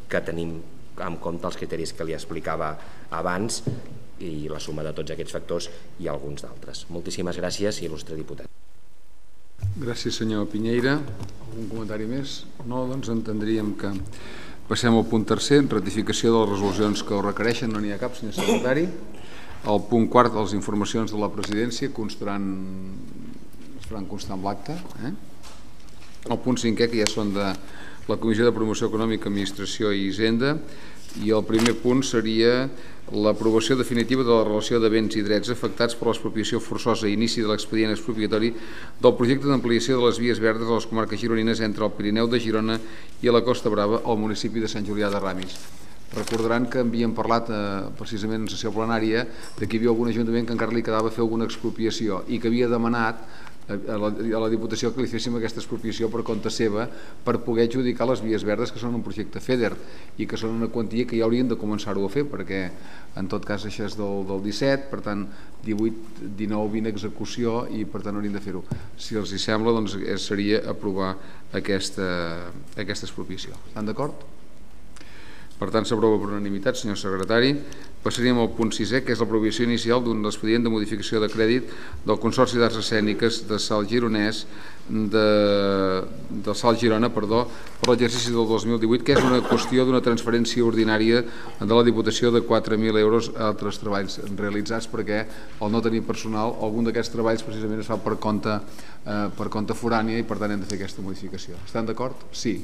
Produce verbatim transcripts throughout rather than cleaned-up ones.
que tenim en compte els criteris que li explicava abans i la suma de tots aquests factors i alguns d'altres. Moltíssimes gràcies, il·lustre diputat. Gràcies, senyor Piñeira. Algun comentari més? No, doncs entendríem que passem al punt tercer, ratificació de les resolucions que ho requereixen. No n'hi ha cap, senyor secretari. El punt quart, les informacions de la presidència constaran, es faran constar amb l'acte. Eh? El punt cinquè, que ja són de la Comissió de Promoció Econòmica, Administració i Hisenda, i el primer punt seria l'aprovació definitiva de la relació de béns i drets afectats per l'expropiació forçosa i inici de l'expedient expropiatori del projecte d'ampliació de les vies verdes a les comarques gironines entre el Pirineu de Girona i la Costa Brava al municipi de Sant Julià de Ramis. Recordaran que havíem parlat eh, precisament en sessió plenària de que hi havia algun ajuntament que encara li quedava fer alguna expropiació i que havia demanat a la, a la Diputació que li féssim aquesta expropiació per compte seva per poder adjudicar les vies verdes que són un projecte FEDER i que són una quantia que ja haurien de començar-ho a fer perquè en tot cas això és del, del disset, per tant divuit, dinou, vint execució i per tant haurien de fer-ho. Si els hi sembla doncs seria aprovar aquesta, aquesta expropiació. Estan d'acord? Per tant, s'aprova per unanimitat, senyor secretari. Passaríem al punt sisè, que és l'aprovació inicial d'un expedient de modificació de crèdit del Consorci d'Arts Escèniques de Salt Gironès de, de Salt Girona perdó, per l'exercici del dos mil divuit, que és una qüestió d'una transferència ordinària de la Diputació de quatre mil euros a altres treballs realitzats perquè al no tenir personal, algun d'aquests treballs precisament es fa per compte, eh, per compte forània i per tant hem de fer aquesta modificació. Estan d'acord? Sí.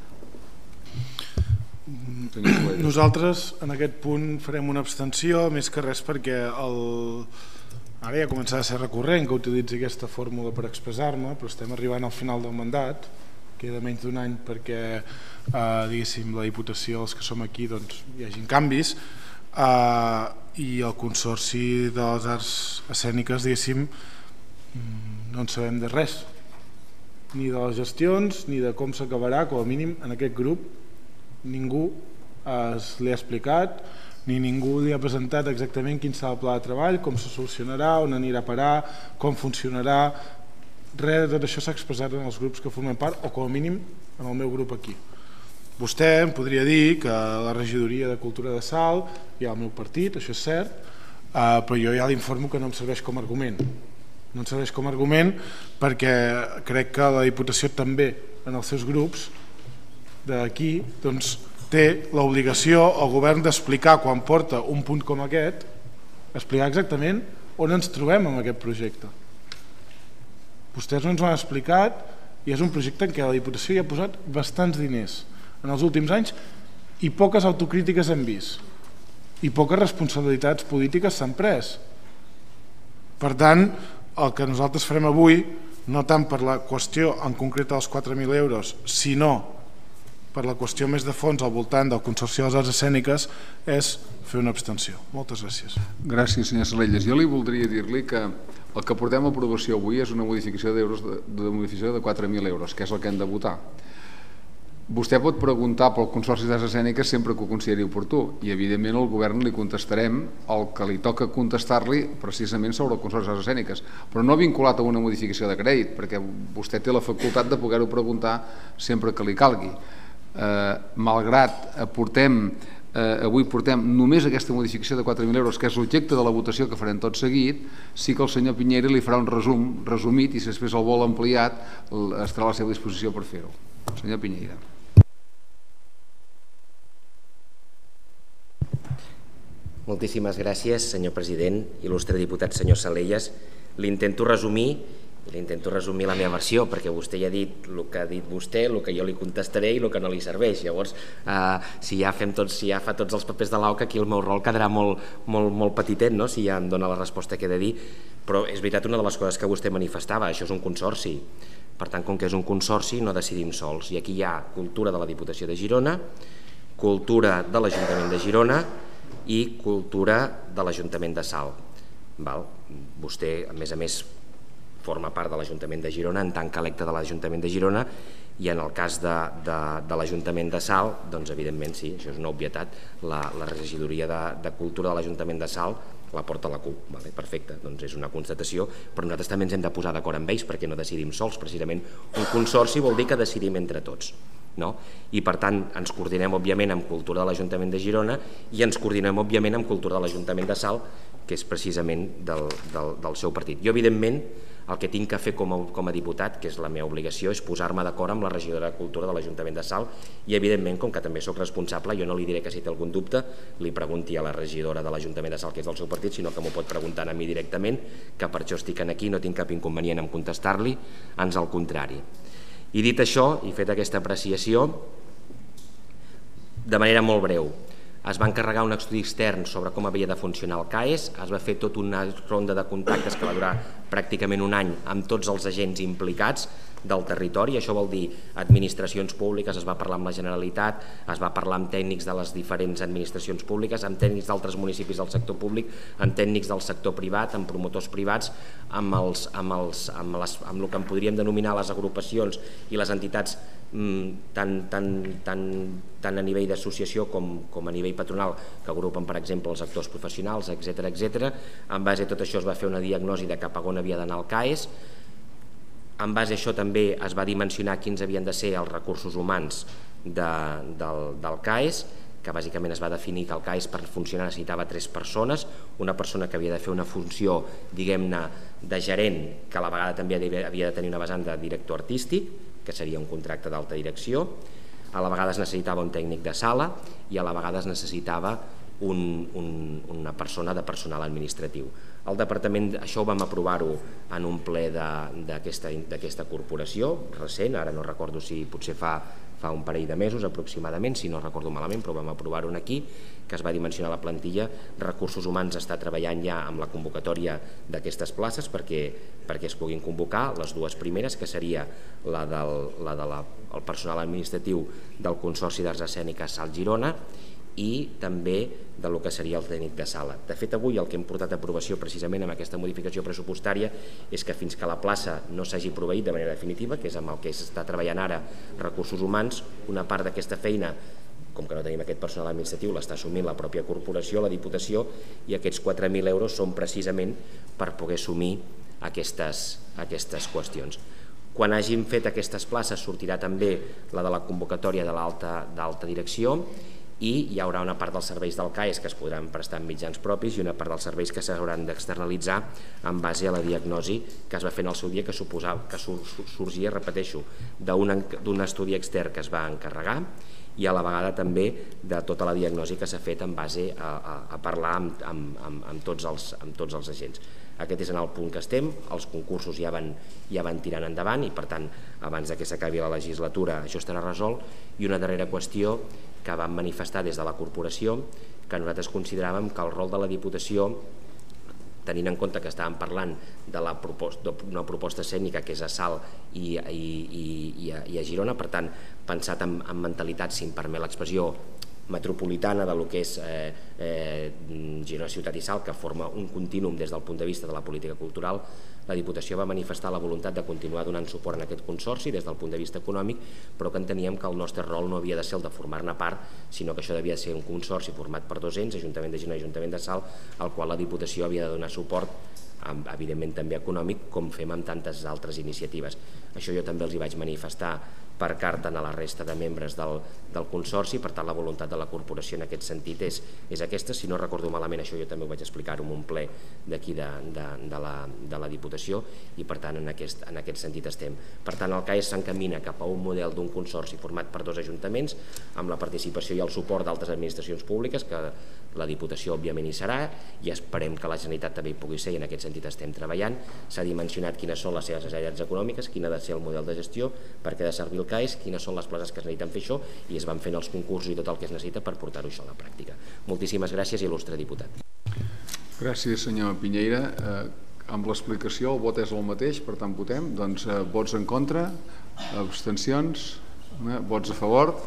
Nosaltres en aquest punt farem una abstenció, més que res perquè el... ara ja començarà a ser recurrent que utilitzi aquesta fórmula per expressar-me, però estem arribant al final del mandat, queda menys d'un any perquè eh, diguéssim la Diputació, els que som aquí, doncs, hi hagin canvis eh, i el Consorci de les Arts Escèniques, diguéssim, no en sabem de res, ni de les gestions ni de com s'acabarà, com a mínim en aquest grup ningú es li ha explicat ni ningú li ha presentat exactament quin serà el pla de treball, com se solucionarà, on anirà a parar, com funcionarà. Res de tot això s'ha expressat en els grups que formen part, o com a mínim en el meu grup aquí. Vostè em podria dir que la regidoria de Cultura de Salt hi ha el meu partit, això és cert, però jo ja l'informo que no em serveix com a argument. No em serveix com a argument perquè crec que la Diputació també en els seus grups d'aquí doncs, té l'obligació al govern d'explicar quan porta un punt com aquest, explicar exactament on ens trobem amb aquest projecte. Vostès no ens ho han explicat i és un projecte en què la Diputació hi ha posat bastants diners en els últims anys i poques autocrítiques hem vist i poques responsabilitats polítiques s'han pres. Per tant, el que nosaltres farem avui, no tant per la qüestió en concret dels quatre mil euros, sinó per la qüestió més de fons al voltant del Consorci de les Arts Escèniques, és fer una abstenció. Moltes gràcies. Gràcies, senyor Salelles. Jo li voldria dir-li que el que portem a aprovació avui és una modificació d'euros de, de modificació de quatre mil euros, que és el que hem de votar. Vostè pot preguntar pel Consorci d'Arts Escèniques sempre que ho consideri oportú i evidentment al govern li contestarem el que li toca contestar-li precisament sobre el Consorci d'Arts Escèniques, però no vinculat a una modificació de crèdit, perquè vostè té la facultat de poder-ho preguntar sempre que li calgui. Eh, malgrat portem, eh, avui portem només aquesta modificació de quatre mil euros, que és l'objecte de la votació que farem tot seguit, sí que el senyor Piñeira li farà un resum, resumit i si després el vol ampliat estarà a la seva disposició per fer-ho. Senyor Piñeira. Moltíssimes gràcies, senyor president, il·lustre diputat senyor Salelles. L'intento resumir L'intento resumir la meva versió, perquè vostè ja ha dit el que ha dit vostè, el que jo li contestaré i el que no li serveix. Llavors, eh, si, ja fem tots, si ja fa tots els papers de l'A U C, aquí el meu rol quedarà molt, molt, molt petitet, no? Si ja em dona la resposta que he de dir. Però és veritat una de les coses que vostè manifestava, això és un consorci. Per tant, com que és un consorci, no decidim sols. I aquí hi ha cultura de la Diputació de Girona, cultura de l'Ajuntament de Girona i cultura de l'Ajuntament de Salt. Val? Vostè, a més a més, forma part de l'Ajuntament de Girona en tant que electe de l'Ajuntament de Girona i en el cas de, de, de l'Ajuntament de Salt, doncs evidentment sí, això és una obvietat, la, la regidoria de, de Cultura de l'Ajuntament de Salt la porta la C U P, vale? Perfecte, doncs és una constatació, però nosaltres també ens hem de posar d'acord amb ells perquè no decidim sols, precisament un consorci vol dir que decidim entre tots. I per tant ens coordinem òbviament amb cultura de l'Ajuntament de Girona i ens coordinem òbviament amb cultura de l'Ajuntament de Salt, que és precisament del, del, del seu partit. Jo evidentment el que tinc que fer com a, com a diputat, que és la meva obligació, és posar-me d'acord amb la regidora de Cultura de l'Ajuntament de Salt i evidentment, com que també sóc responsable, jo no li diré que si té algun dubte li pregunti a la regidora de l'Ajuntament de Salt, que és del seu partit, sinó que m'ho pot preguntar a mi directament, que per això estic aquí, no tinc cap inconvenient en contestar-li, ans al contrari. I dit això, i fet aquesta apreciació, de manera molt breu, es va encarregar un estudi extern sobre com havia de funcionar el C A E S, es va fer tota una ronda de contactes que va durar pràcticament un any amb tots els agents implicats del territori, això vol dir administracions públiques, es va parlar amb la Generalitat, es va parlar amb tècnics de les diferents administracions públiques, amb tècnics d'altres municipis del sector públic, amb tècnics del sector privat, amb promotors privats, amb, els, amb, els, amb, les, amb el que en podríem denominar les agrupacions i les entitats mm, tant, tant, tant, tant a nivell d'associació com, com a nivell patronal que agrupen, per exemple, els actors professionals, etcètera, etcètera. En base a tot això es va fer una diagnosi de cap a on havia d'anar el C A E S. En base a això també es va dimensionar quins havien de ser els recursos humans de, del, del C A E S, que bàsicament es va definir que el C A E S per funcionar necessitava tres persones, una persona que havia de fer una funció, diguem-ne, de gerent, que a la vegada també havia de tenir una vessant de director artístic, que seria un contracte d'alta direcció, a la vegada es necessitava un tècnic de sala i a la vegada es necessitava un, un, una persona de personal administratiu. El departament, això ho vam aprovar-ho en un ple d'aquesta corporació recent, ara no recordo si potser fa, fa un parell de mesos aproximadament, si no recordo malament, però vam aprovar-ho aquí, que es va dimensionar la plantilla. Recursos Humans està treballant ja amb la convocatòria d'aquestes places perquè, perquè es puguin convocar les dues primeres, que seria la del la de la, el personal administratiu del Consorci d'Arts Escèniques Salt Girona i també de lo que seria el tècnic de sala. De fet, avui el que hem portat a aprovació precisament amb aquesta modificació pressupostària és que fins que la plaça no s'hagi proveït de manera definitiva, que és amb el que s'està treballant ara Recursos Humans, una part d'aquesta feina, com que no tenim aquest personal administratiu, l'està assumint la pròpia corporació, la Diputació, i aquests quatre mil euros són precisament per poder assumir aquestes, aquestes qüestions. Quan hàgim fet aquestes places sortirà també la de la convocatòria de l'alta direcció i hi haurà una part dels serveis del C A E S que es podran prestar en mitjans propis i una part dels serveis que s'hauran d'externalitzar en base a la diagnosi que es va fer en el seu dia, que suposava que sorgia, repeteixo, d'un estudi extern que es va encarregar i a la vegada també de tota la diagnosi que s'ha fet en base a, a, a parlar amb, amb, amb, amb, tots els, amb tots els agents. Aquest és en el punt que estem, els concursos ja van, ja van tirant endavant i per tant abans que s'acabi la legislatura això estarà resolt. I una darrera qüestió que vam manifestar des de la corporació, que nosaltres consideràvem que el rol de la Diputació, tenint en compte que estàvem parlant d'una proposta, proposta escènica que és a Salt i, i, i, i a Girona, per tant pensat en, en mentalitat, si em permet l'expressió, metropolitana de lo que és eh, eh, Girona Ciutat i Salt, que forma un contínuum des del punt de vista de la política cultural, la Diputació va manifestar la voluntat de continuar donant suport en aquest consorci des del punt de vista econòmic, però que enteníem que el nostre rol no havia de ser el de formar-ne part, sinó que això devia ser un consorci format per dos ens, Ajuntament de Girona i Ajuntament de Salt, al qual la Diputació havia de donar suport, evidentment també econòmic, com fem amb tantes altres iniciatives. Això jo també els hi vaig manifestar per carta a la resta de membres del, del Consorci, per tant la voluntat de la corporació en aquest sentit és, és aquesta. Si no recordo malament, això jo també ho vaig explicar en un ple d'aquí de, de, de, la, de la Diputació i per tant en aquest, en aquest sentit estem. Per tant el C A E S s'encamina cap a un model d'un consorci format per dos ajuntaments amb la participació i el suport d'altres administracions públiques, que la Diputació òbviament hi serà i esperem que la Generalitat també hi pugui ser i en aquest sentit estem treballant. S'ha dimensionat quines són les seves necessitats econòmiques, quin ha de ser el model de gestió, per què ha de servir el C A E S, quines són les places que es necessiten fer això i es van fent els concursos i tot el que es necessita per portar-ho això a la pràctica. Moltíssimes gràcies, il·lustre diputat. Gràcies, senyor Piñeira. Eh, amb l'explicació el vot és el mateix, per tant votem. Doncs eh, vots en contra, abstencions, eh, vots a favor.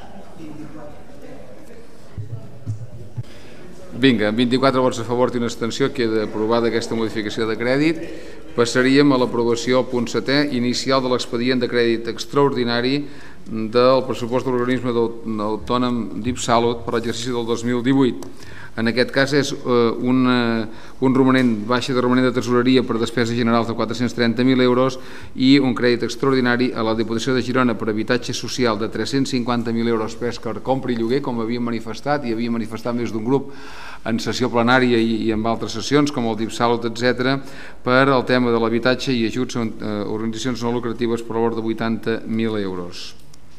Vinga, vint-i-quatre vots a favor i una abstenció, queda aprovada aquesta modificació de crèdit. Passaríem a l'aprovació al punt setè, inicial de l'expedient de crèdit extraordinari del pressupost de l'organisme autònom d'Ipsalut per l'exercici del dos mil divuit. En aquest cas és un romanent, baixa de romanent de tresoreria per despeses generals de quatre-cents trenta mil euros i un crèdit extraordinari a la Diputació de Girona per habitatge social de tres-cents cinquanta mil euros per compra i lloguer, com havia manifestat i havia manifestat més d'un grup en sessió plenària i en altres sessions, com el DIPSALUT, etcètera, per al tema de l'habitatge i ajuts a organitzacions no lucratives per valor de vuitanta mil euros.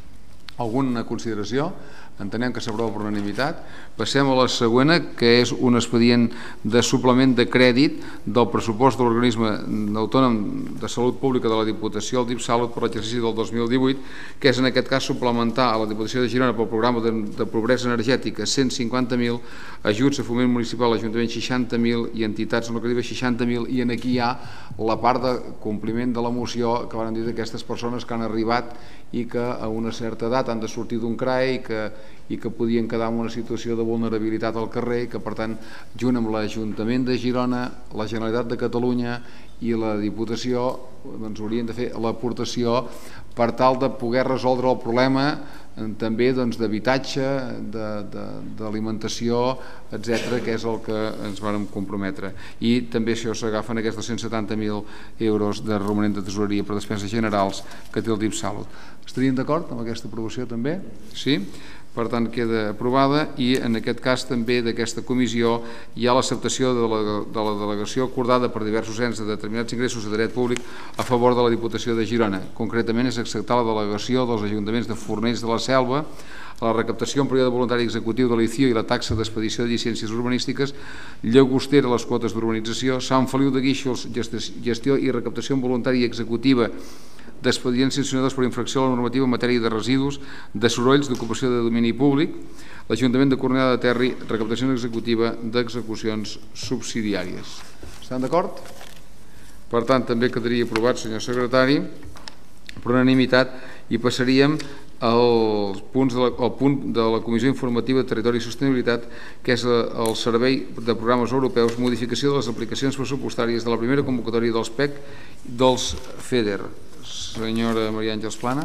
Alguna consideració? Entenem que s'aprova per unanimitat. Passem a la següent, que és un expedient de suplement de crèdit del pressupost de l'organisme autònom de salut pública de la Diputació, el DIPSALUT, per l'exercici del dos mil divuit, que és en aquest cas suplementar a la Diputació de Girona pel programa de pobresa energètica cent cinquanta mil, ajuts a foment municipal a l'Ajuntament seixanta mil i entitats no lucratives seixanta mil, i aquí hi ha la part de compliment de la moció que van dir d'aquestes persones que han arribat i que a una certa edat han de sortir d'un C R A E i que i que podien quedar en una situació de vulnerabilitat al carrer i que, per tant, junt amb l'Ajuntament de Girona, la Generalitat de Catalunya i la Diputació haurien de fer l'aportació per tal de poder resoldre el problema també d'habitatge, d'alimentació, etcètera, que és el que ens vàrem comprometre. I també això s'agafen aquests dos-cents setanta mil euros de romanent de tesoreria per despeses generals que té el DIPSALUT. Estaríem d'acord amb aquesta aprovació també? Sí? Per tant, queda aprovada, i en aquest cas també d'aquesta comissió hi ha l'acceptació de la delegació acordada per diversos ens de determinats ingressos de dret públic a favor de la Diputació de Girona. Concretament és acceptar la delegació dels ajuntaments de Fornells de la Selva a la recaptació en període voluntari executiu de l'I C I O i la taxa d'expedició de llicències urbanístiques, Llagostera les quotes d'urbanització, Sant Feliu de Guíxols gestió i recaptació en voluntària executiva d'expedients sancionadors per infracció a la normativa en matèria de residus, de sorolls, d'ocupació de domini públic, l'Ajuntament de Cornellà de Terri, recaptació executiva d'execucions subsidiàries. Estan d'acord? Per tant, també quedaria aprovat, senyor secretari, per unanimitat, i passaríem al punt de la Comissió Informativa de Territori i Sostenibilitat, que és el Servei de Programes Europeus, modificació de les aplicacions pressupostàries de la primera convocatòria dels P E C dels FEDER. Senyora Maria Àngels Plana.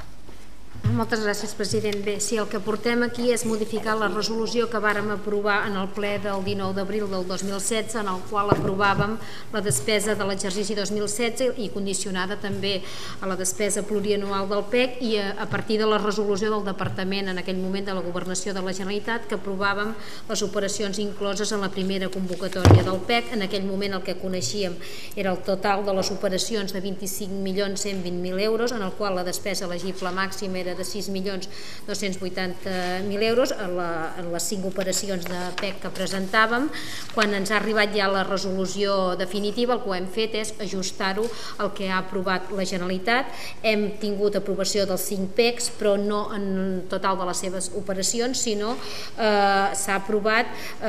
Moltes gràcies, president. Bé, sí, el que portem aquí és modificar la resolució que vàrem aprovar en el ple del dinou d'abril del dos mil setze, en el qual aprovàvem la despesa de l'exercici dos mil setze i condicionada també a la despesa plurianual del P E C, i a partir de la resolució del Departament en aquell moment de la Governació de la Generalitat, que aprovàvem les operacions incloses en la primera convocatòria del P E C. En aquell moment el que coneixíem era el total de les operacions de vint-i-cinc milions cent vint mil euros, en el qual la despesa elegible màxima era de sis milions dos-cents vuitanta mil euros en les cinc operacions de P E C que presentàvem. Quan ens ha arribat ja la resolució definitiva, el que hem fet és ajustar-ho al que ha aprovat la Generalitat. Hem tingut aprovació dels cinc P E Cs, però no en total de les seves operacions, sinó eh, s'ha aprovat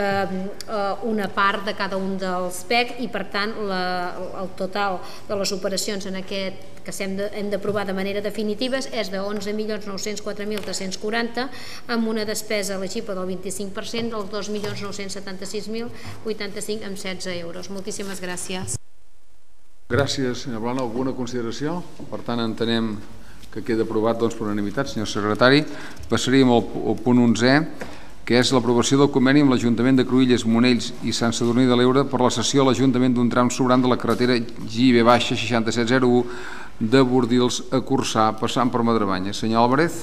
eh, una part de cada un dels P E C, i per tant la, el total de les operacions en aquest que hem d'aprovar de manera definitiva és de onze milions nou-cents quatre mil tres-cents quaranta, amb una despesa elegible del vint-i-cinc per cent dels dos milions nou-cents setanta-sis mil vuitanta-cinc amb setze euros. Moltíssimes gràcies. Gràcies, senyora Plana. Alguna consideració? Per tant, entenem que queda aprovat doncs, per unanimitat, senyor secretari. Passaríem al, al punt onzè, que és l'aprovació del conveni amb l'Ajuntament de Cruïlles, Monells i Sant Sadurní de l'Eure per la cessió a l'Ajuntament d'un tram sobrant de la carretera G I B seixanta-set zero u de Bordils a Corçà, passant per Madremanya. Senyor Álvarez.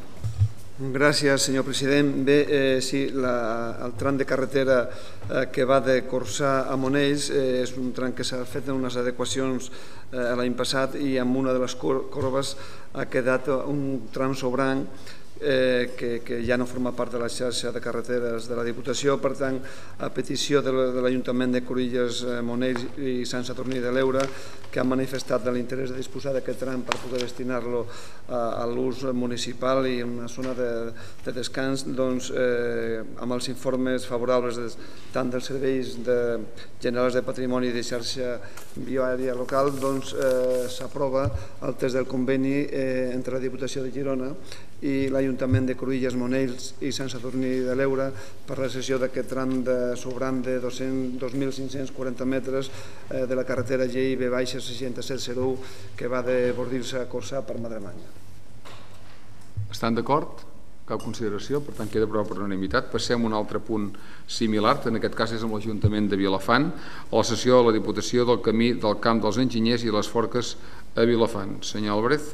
Gràcies, senyor president. Bé, eh, sí, la, el tram de carretera eh, que va de Corçà a Monells eh, és un tram que s'ha fet en unes adequacions eh, l'any passat, i amb una de les corbes ha quedat un tram sobrant Eh, que, que ja no forma part de la xarxa de carreteres de la Diputació. Per tant, a petició de l'Ajuntament de Cruïlles, eh, Monells i Sant Sadurní de l'Eure, que han manifestat l'interès de disposar d'aquest tram per poder destinar-lo a, a l'ús municipal i en una zona de, de descans, doncs, eh, amb els informes favorables de, tant dels serveis de, generals de patrimoni i de xarxa viària local, doncs eh, s'aprova el test del conveni eh, entre la Diputació de Girona i l'Ajuntament de Cruïlles, Monells i Sant Sadurní de l'Eure per la cessió d'aquest tram de sobrant de dos mil cinc-cents quaranta metres eh, de la carretera G I B seixanta-set zero u que va de Bordils a Corçà per Madremanya. Estan d'acord? Cap consideració, per tant queda aprovat per unanimitat. Passem a un altre punt similar, en aquest cas és amb l'Ajuntament de Vilafant, a la sessió de la Diputació del camí del Camp dels Enginyers i les Forques a Vilafant. Senyor Álvarez.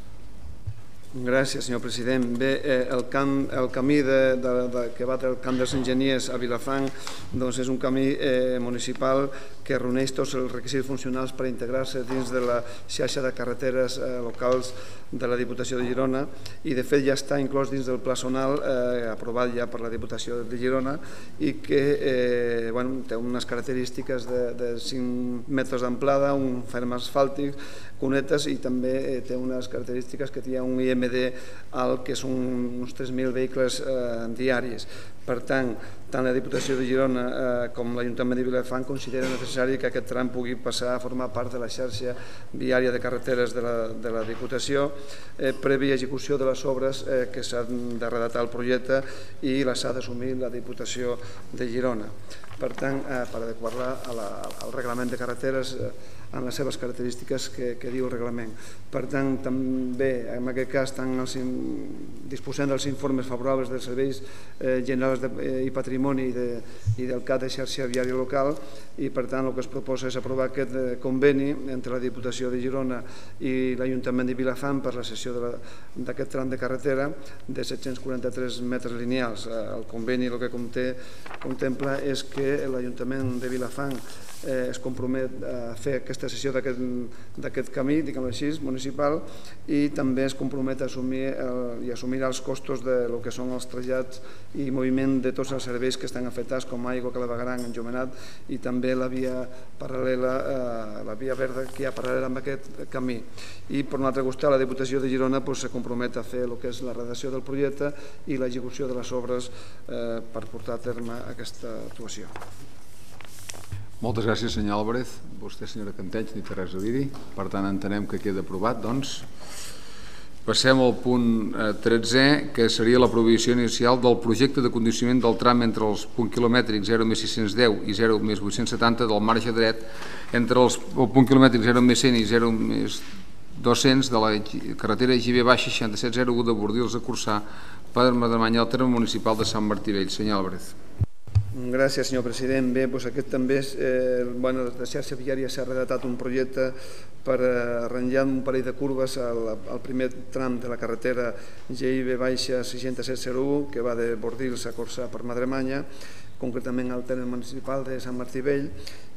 Gràcies, senyor president. Bé, eh, el, camp, el camí de, de, de, que va del Camp dels Enginyers a Vilafant doncs és un camí eh, municipal que reuneix tots els requisits funcionals per integrar-se dins de la xarxa de carreteres eh, locals de la Diputació de Girona i de fet ja està inclòs dins del pla zonal eh, aprovat ja per la Diputació de Girona i que eh, bueno, té unes característiques de, de cinc metres d'amplada, un ferm asfàltic, cunetes i també eh, té unes característiques que té un I M D alt que són uns tres mil vehicles eh, diaris. Per tant, tant la Diputació de Girona eh, com l'Ajuntament de Vilafant consideren necessari que aquest tram pugui passar a formar part de la xarxa viària de carreteres de la, de la Diputació eh, prèvia execució de les obres eh, que s'han de redactar el projecte i les ha d'assumir la Diputació de Girona. Per tant, eh, per adequar-la al reglament de carreteres eh, en les seves característiques que, que diu el reglament. Per tant, també en aquest cas estan els, disposant dels informes favorables dels serveis eh, generals de, eh, i patrimoni i, de, i del C A T de xarxa viària local i per tant el que es proposa és aprovar aquest eh, conveni entre la Diputació de Girona i l'Ajuntament de Vilafant per la cessió d'aquest tram de carretera de set-cents quaranta-tres metres lineals. Eh, el conveni el que conté, contempla és que l'Ajuntament de Vilafant eh, es compromet a fer aquesta cessió d'aquest camí, diguem-ho així, municipal, i també es compromet a assumir el, i assumir els costos de lo que són els trasllats i moviment de tots els serveis que estan afectats, com aigua, clavegueram, enjomenat, i també la via paral·lela, eh, la via verda que hi ha paral·lela amb aquest camí. I per un altre costat, la Diputació de Girona pues, se compromet a fer el que és la redacció del projecte i l'execució de les obres eh, per portar a terme aquesta actuació. Moltes gràcies, senyor Álvarez. Vostè, senyora Canteig, ni té res a dir-hi. Per tant, entenem que queda aprovat. Doncs, passem al punt tretzè, que seria l'aprovació inicial del projecte de condicionament del tram entre els punt quilomètrics zero més sis-cents deu i zero més vuit-cents setanta del marge dret entre els, el punt quilomètric zero més cent i zero més dos-cents de la carretera G B seixanta-set zero u de Bordils a Corçà per Madremanya al terme municipal de Sant Martí Vell. Senyor Álvarez. Gràcies, senyor president. Bé, doncs aquest també és, eh, bueno, de xarxa viària s'ha redactat un projecte per arranjar un parell de curves al, al primer tram de la carretera G I B seixanta-set zero u que va de Bordils a Corçà per Madremanya, concretament al terme municipal de Sant Martí Vell,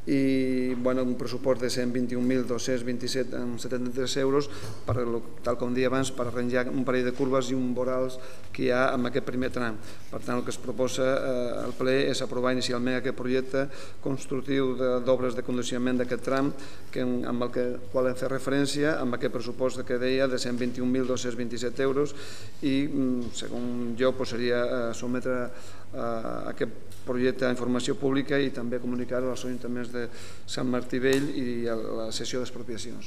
i bueno, un pressupost de cent vint-i-un mil dos-cents vint-i-set coma setanta-tres euros per, tal com deia abans, per arranjar un parell de curves i un vorals que hi ha amb aquest primer tram. Per tant, el que es proposa eh, al ple és aprovar inicialment aquest projecte constructiu d'obres de, de condicionament d'aquest tram que, amb el que qual hem fet referència, amb aquest pressupost que deia de cent vint-i-un mil dos-cents vint-i-set euros i, segons jo, pues, seria eh, sotmetre eh, aquest projecte a informació pública i també comunicar-ho als ajuntaments de Sant Martí Vell i a la sessió d'expropiacions.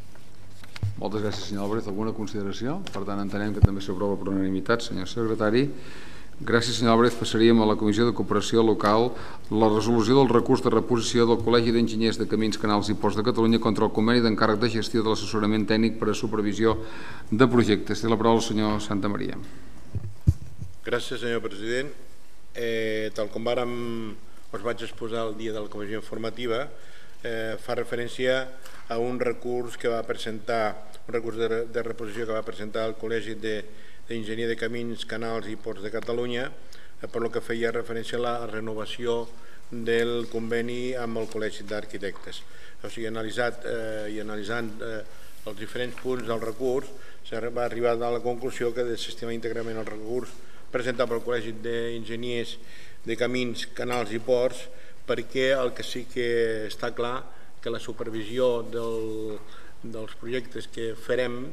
Moltes gràcies, senyor Álvarez. Alguna consideració? Per tant, entenem que també s'aprova per unanimitat, senyor secretari. Gràcies, senyor Álvarez. Passaríem a la Comissió de Cooperació Local la resolució del recurs de reposició del Col·legi d'Enginyers de Camins, Canals i Ports de Catalunya contra el conveni d'encàrrec de gestió de l'assessorament tècnic per a supervisió de projectes. Té la paraula el senyor Santa Maria. Gràcies, senyor president. Eh, tal com vàrem, us vaig exposar el dia de la comissió informativa, eh, fa referència a un recurs que va presentar, un recurs de, de reposició que va presentar el Col·legi d'Enginyer de Camins, Canals i Ports de Catalunya, eh, per lo que feia referència a la renovació del conveni amb el Col·legi d'Arquitectes. O sigui, analitzat eh, i analitzant eh, els diferents punts del recurs, s'ha arribat a la conclusió que desestima íntegrament el recurs presentat pel Col·legi d'Enginyers de Camins, Canals i Ports, perquè el que sí que està clar que la supervisió del, dels projectes que farem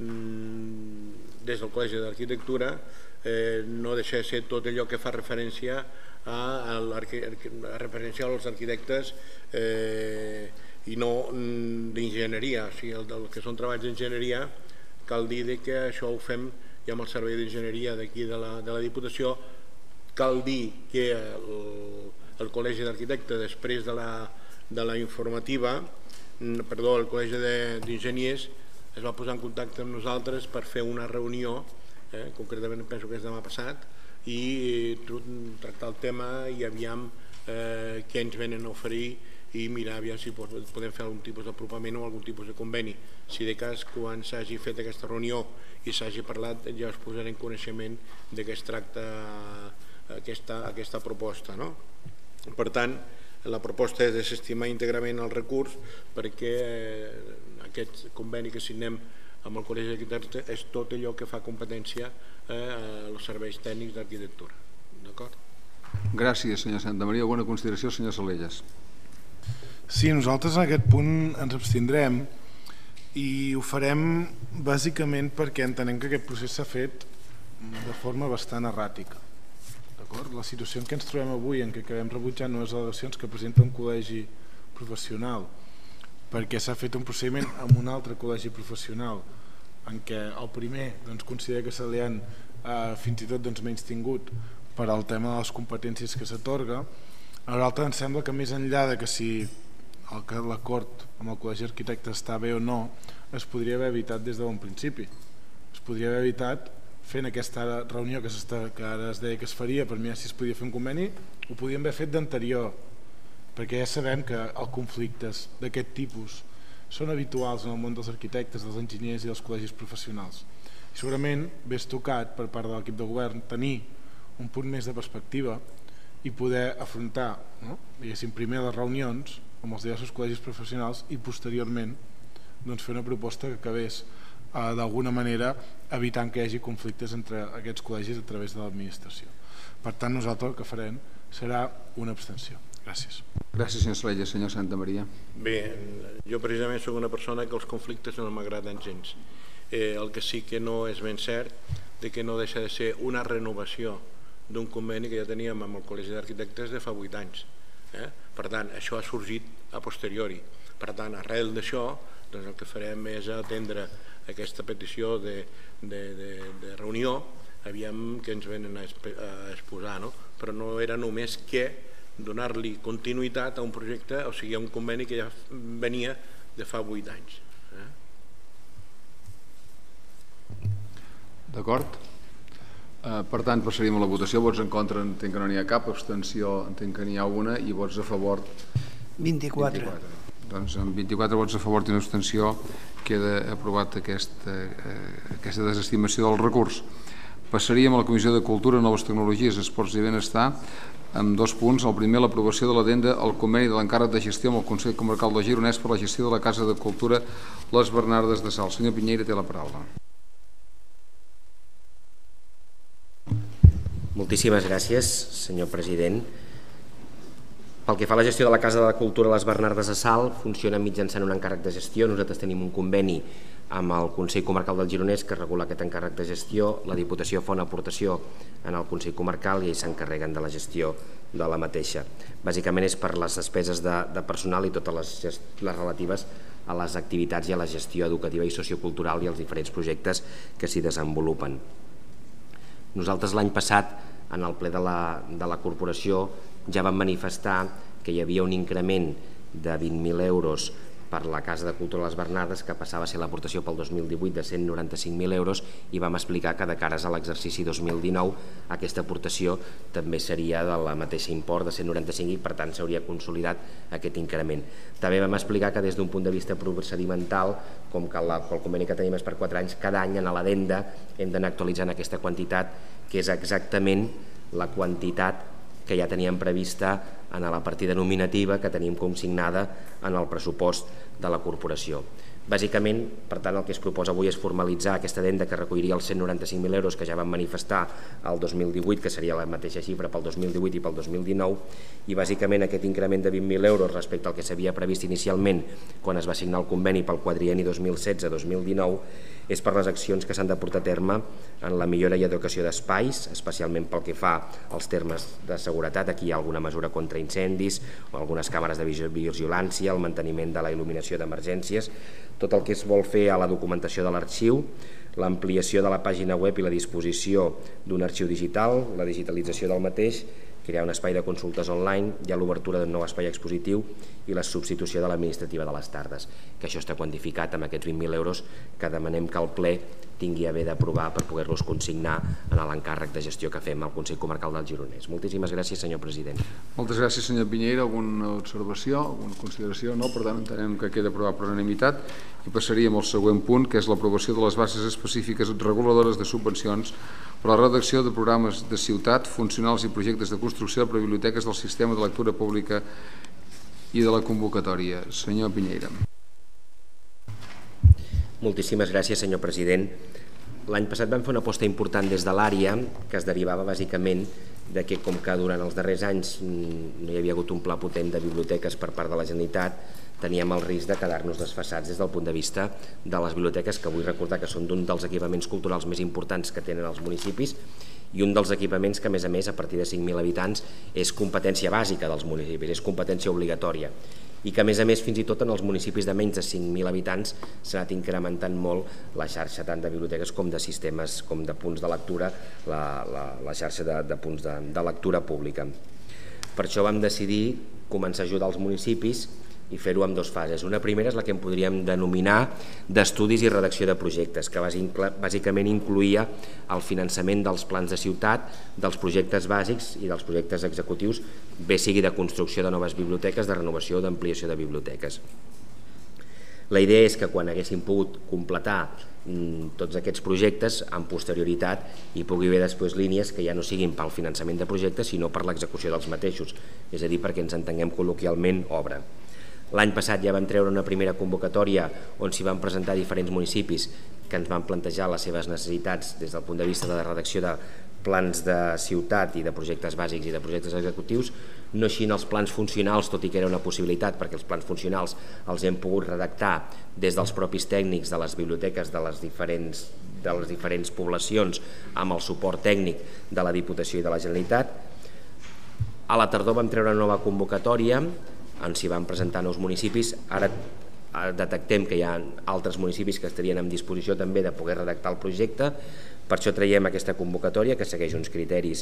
mmm, des del Col·legi d'Arquitectura eh, no deixa de ser tot allò que fa referència a, a, a referència als arquitectes eh, i no d'enginyeria, o sigui, el, el que són treballs d'enginyeria, cal dir que això ho fem i amb el servei d'enginyeria d'aquí de, la, de la Diputació. Cal dir que el, el Col·legi d'Arquitectes, després de la, de la informativa, perdó, el Col·legi d'Enginyers es va posar en contacte amb nosaltres per fer una reunió eh? concretament penso que és demà passat, i tractar el tema i aviam eh, què ens venen a oferir i mirar aviam si podem fer algun tipus d'apropament o algun tipus de conveni. Si de cas, quan s'hagi fet aquesta reunió i s'hagi parlat, ja us posaré en coneixement de què es tracta aquesta, aquesta proposta, no? Per tant, la proposta és desestimar íntegrament el recurs perquè aquest conveni que signem amb el Col·legi d'Arquitectes és tot allò que fa competència als serveis tècnics d'arquitectura. D'acord? Gràcies, senyor Santamaria. Alguna consideració, senyor Salellas? Sí, nosaltres en aquest punt ens abstindrem i ho farem bàsicament perquè entenem que aquest procés s'ha fet de forma bastant erràtica. La situació en què ens trobem avui, en què acabem rebutjant unes al·legacions que presenta un col·legi professional perquè s'ha fet un procediment amb un altre col·legi professional en què el primer doncs, considera que se li han eh, fins i tot doncs, menys tingut per al tema de les competències que s'atorga. A l'altre ens sembla que més enllà de que si l'acord amb el col·legi d'arquitectes està bé o no, es podria haver evitat des de bon principi. Es podria haver evitat fent aquesta reunió que, que ara es deia que es faria per mirar si es podia fer un conveni, ho podíem haver fet d'anterior, perquè ja sabem que els conflictes d'aquest tipus són habituals en el món dels arquitectes, dels enginyers i dels col·legis professionals. I segurament hauria tocat per part de l'equip de govern tenir un punt més de perspectiva i poder afrontar, no? diguéssim, primer les reunions amb els diversos col·legis professionals i posteriorment doncs, fer una proposta que acabés eh, d'alguna manera evitant que hi hagi conflictes entre aquests col·legis a través de l'administració. Per tant, nosaltres el que farem serà una abstenció. Gràcies. Gràcies, senyor Salellas. Senyor Santamaria. Bé, jo precisament soc una persona que els conflictes no m'agraden gens. Eh, el que sí que no és ben cert de que no deixa de ser una renovació d'un conveni que ja teníem amb el Col·legi d'Arquitectes de fa vuit anys. Eh? Per tant, això ha sorgit a posteriori. Per tant, arrel d'això, doncs el que farem és atendre aquesta petició de, de, de, de reunió, aviam que ens venen a exposar, no? Però no era només que donar-li continuïtat a un projecte, o sigui, a un conveni que ja venia de fa vuit anys. Eh? D'acord? Eh, per tant, passaríem a la votació. Vots en contra, entenc que no n'hi ha cap, abstenció, entenc que n'hi ha una, i vots a favor... vint-i-quatre. vint-i-quatre. Doncs amb vint-i-quatre vots a favor i una abstenció queda aprovat aquesta, eh, aquesta desestimació del recurs. Passaríem a la Comissió de Cultura, Noves Tecnologies, Esports i Benestar, amb dos punts. El primer, l'aprovació de l'adenda al conveni de l'encàrrec de gestió amb el Consell Comarcal del Gironès per la gestió de la Casa de Cultura Les Bernardes de Salt. Senyor Piñeira, té la paraula. Moltíssimes gràcies, senyor president. Pel que fa a la gestió de la Casa de Cultura Les Bernardes de Salt, funciona mitjançant un encàrrec de gestió. Nosaltres tenim un conveni amb el Consell Comarcal del Gironès que regula aquest encàrrec de gestió. La Diputació fa una aportació en el Consell Comarcal i ells s'encarreguen de la gestió de la mateixa. Bàsicament és per les despeses de, de personal i totes les, les relatives a les activitats i a la gestió educativa i sociocultural i als diferents projectes que s'hi desenvolupen. Nosaltres l'any passat, en el ple de la, de la corporació, ja vam manifestar que hi havia un increment de vint mil euros per la Casa de Cultura de les Bernardes, que passava a ser l'aportació pel dos mil divuit de cent noranta-cinc mil euros, i vam explicar que de cares a l'exercici dos mil dinou aquesta aportació també seria de la mateixa import de cent noranta-cinc i per tant s'hauria consolidat aquest increment. També vam explicar que des d'un punt de vista procedimental, com que la, el conveni que tenim és per quatre anys, cada any en l'adenda hem d'anar actualitzant aquesta quantitat, que és exactament la quantitat que ja teníem prevista en la partida nominativa que tenim consignada en el pressupost de la corporació. Bàsicament, per tant, el que es proposa avui és formalitzar aquesta adenda que recolliria els cent noranta-cinc mil euros que ja vam manifestar el dos mil divuit, que seria la mateixa xifra pel dos mil divuit i pel dos mil dinou, i bàsicament aquest increment de vint mil euros respecte al que s'havia previst inicialment quan es va signar el conveni pel quadrienni dos mil setze dos mil dinou és per les accions que s'han de portar a terme en la millora i educació d'espais, especialment pel que fa als termes de seguretat. Aquí hi ha alguna mesura contra incendis o algunes càmeres de vigilància, el manteniment de la il·luminació d'emergències, tot el que es vol fer a la documentació de l'arxiu, l'ampliació de la pàgina web i la disposició d'un arxiu digital, la digitalització del mateix, crear un espai de consultes online, hi ha l'obertura d'un nou espai expositiu i la substitució de l'administrativa de les tardes, que això està quantificat amb aquests vint mil euros que demanem que el ple tingui a bé d'aprovar per poder-los consignar en l'encàrrec de gestió que fem al Consell Comarcal del Gironès. Moltíssimes gràcies, senyor president. Moltes gràcies, senyor Piñeira. Alguna observació, alguna consideració? No, per tant, entenem que queda aprovat per unanimitat i passaríem al següent punt, que és l'aprovació de les bases específiques reguladores de subvencions per a la redacció de programes de ciutat, funcionals i projectes de construcció per a biblioteques del sistema de lectura pública i de la convocatòria. Senyor Piñeira. Moltíssimes gràcies, senyor president. L'any passat vam fer una aposta important des de l'àrea que es derivava bàsicament de que, com que durant els darrers anys no hi havia hagut un pla potent de biblioteques per part de la Generalitat, teníem el risc de quedar-nos desfasats des del punt de vista de les biblioteques, que vull recordar que són d'un dels equipaments culturals més importants que tenen els municipis i un dels equipaments que, a més a més, a partir de cinc mil habitants, és competència bàsica dels municipis, és competència obligatòria, i que, a més a més, fins i tot en els municipis de menys de cinc mil habitants s'ha anat incrementant molt la xarxa tant de biblioteques com de sistemes, com de punts de lectura, la, la, la xarxa de, de punts de, de lectura pública. Per això vam decidir començar a ajudar els municipis i fer-ho en dues fases. Una primera és la que en podríem denominar d'estudis i redacció de projectes, que bàsicament incluïa el finançament dels plans de ciutat, dels projectes bàsics i dels projectes executius, bé sigui de construcció de noves biblioteques, de renovació o d'ampliació de biblioteques. La idea és que quan haguéssim pogut completar tots aquests projectes, amb posterioritat hi pugui haver després línies que ja no siguin pel finançament de projectes, sinó per l'execució dels mateixos, és a dir, perquè ens entenguem col·loquialment obra. L'any passat ja vam treure una primera convocatòria on s'hi van presentar diferents municipis que ens van plantejar les seves necessitats des del punt de vista de la redacció de plans de ciutat i de projectes bàsics i de projectes executius, no així en els plans funcionals, tot i que era una possibilitat, perquè els plans funcionals els hem pogut redactar des dels propis tècnics de les biblioteques de les diferents, de les diferents poblacions amb el suport tècnic de la Diputació i de la Generalitat. A la tardor vam treure una nova convocatòria on s'hi van presentar nous municipis. Ara detectem que hi ha altres municipis que estarien en disposició també de poder redactar el projecte, per això traiem aquesta convocatòria que segueix uns criteris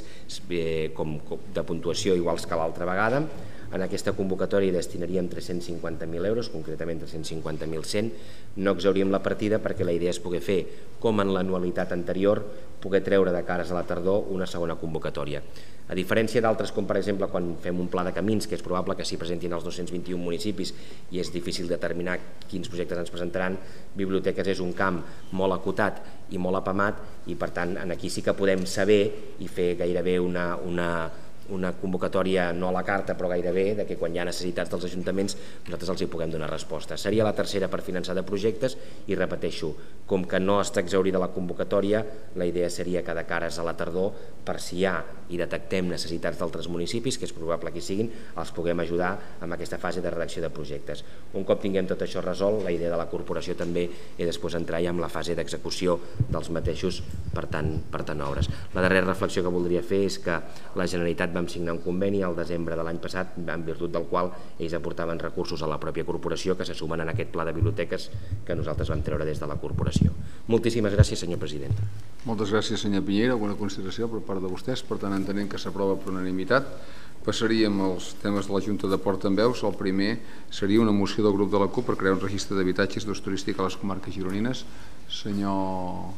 de puntuació iguals que l'altra vegada. En aquesta convocatòria hi destinaríem tres-cents cinquanta mil euros, concretament tres-cents cinquanta mil cent. No exhauríem la partida perquè la idea és poder fer, com en l'anualitat anterior, poder treure de cares a la tardor una segona convocatòria. A diferència d'altres, com per exemple quan fem un pla de camins, que és probable que s'hi presentin els dos-cents vint-i-un municipis i és difícil determinar quins projectes ens presentaran, biblioteques és un camp molt acotat i molt apamat i per tant aquí sí que podem saber i fer gairebé una... una una convocatòria no a la carta però gairebé, de que quan hi ha necessitats dels ajuntaments nosaltres els hi puguem donar resposta. Seria la tercera per finançar de projectes i repeteixo, com que no està exhaurida la convocatòria, la idea seria que de cares a la tardor, per si hi ha i detectem necessitats d'altres municipis, que és probable que hi siguin, els puguem ajudar amb aquesta fase de redacció de projectes. Un cop tinguem tot això resolt, la idea de la corporació també és després entrar ja amb la fase d'execució dels mateixos per tant, per tant obres. La darrera reflexió que voldria fer és que la Generalitat vam signar un conveni al desembre de l'any passat en virtut del qual ells aportaven recursos a la pròpia corporació que se sumen en aquest pla de biblioteques que nosaltres vam treure des de la corporació. Moltíssimes gràcies, senyor president. Moltes gràcies, senyor Piñeira. Alguna consideració per part de vostès? Per tant, entenent que s'aprova per unanimitat. Passaríem als temes de la Junta de Portaveus. El primer seria una moció del grup de la CUP per crear un registre d'habitatges d'ús turístic a les comarques gironines. Senyor...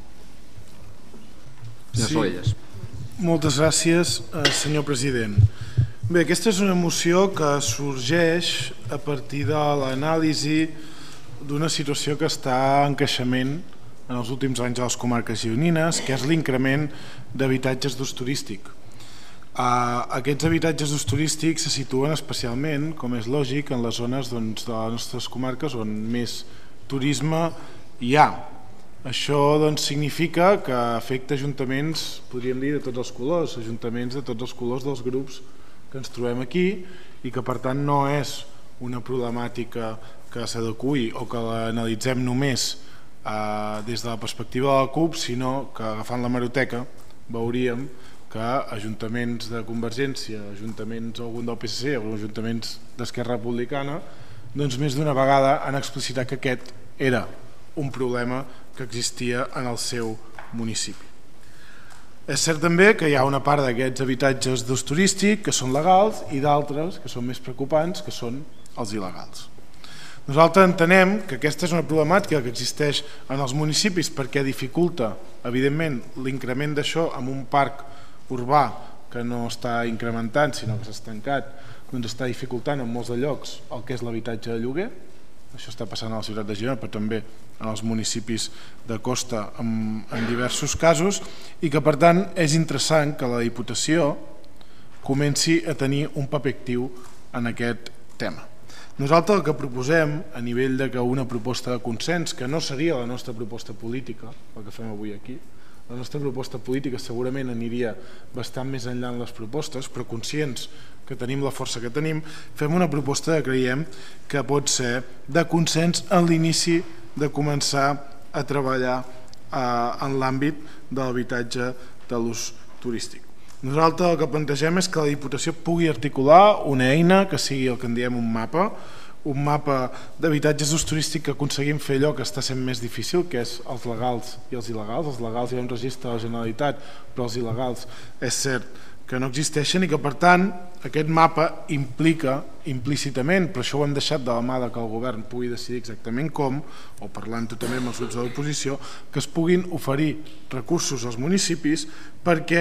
Senyor Salellas. Moltes gràcies, senyor president. Bé, aquesta és una moció que sorgeix a partir de l'anàlisi d'una situació que està en creixement en els últims anys a les comarques gironines, que és l'increment d'habitatges d'ús turístic. Aquests habitatges d'ús turístic se situen especialment, com és lògic, en les zones de les nostres comarques on més turisme hi ha. Això significa que afecta ajuntaments, podríem dir, de tots els colors, ajuntaments de tots els colors dels grups que ens trobem aquí i que per tant no és una problemàtica que s'adeqüi o que l'analitzem només des de la perspectiva de la CUP, sinó que agafant l'hemeroteca veuríem que ajuntaments de Convergència, ajuntaments algun del P S C o ajuntaments d'Esquerra Republicana doncs més d'una vegada han explicitat que aquest era un problema que existia en el seu municipi. És cert també que hi ha una part d'aquests habitatges d'ús turístic que són legals i d'altres que són més preocupants, que són els il·legals. Nosaltres entenem que aquesta és una problemàtica que existeix en els municipis perquè dificulta, evidentment, l'increment d'això amb un parc urbà que no està incrementant, sinó que s'ha estancat, doncs està dificultant en molts de llocs el que és l'habitatge de lloguer. Això està passant a la ciutat de Girona, però també en els municipis de costa en, en diversos casos, i que per tant és interessant que la Diputació comenci a tenir un paper actiu en aquest tema. Nosaltres el que proposem, a nivell de que una proposta de consens, que no seria la nostra proposta política, el que fem avui aquí, la nostra proposta política segurament aniria bastant més enllà en les propostes, però conscients que tenim la força que tenim, fem una proposta que creiem que pot ser de consens en l'inici de començar a treballar eh, en l'àmbit de l'habitatge de l'ús turístic. Nosaltres el que plantegem és que la Diputació pugui articular una eina que sigui el que en diem un mapa, un mapa d'habitatges d'ús turístic que aconseguim fer allò que està sent més difícil, que és els legals i els il·legals. Els legals hi ha un registre de la Generalitat, però els il·legals és cert que no existeixen i que per tant aquest mapa implica implícitament, però això ho hem deixat de la mà que el govern pugui decidir exactament com, o parlant també amb els grups de l'oposició, que es puguin oferir recursos als municipis perquè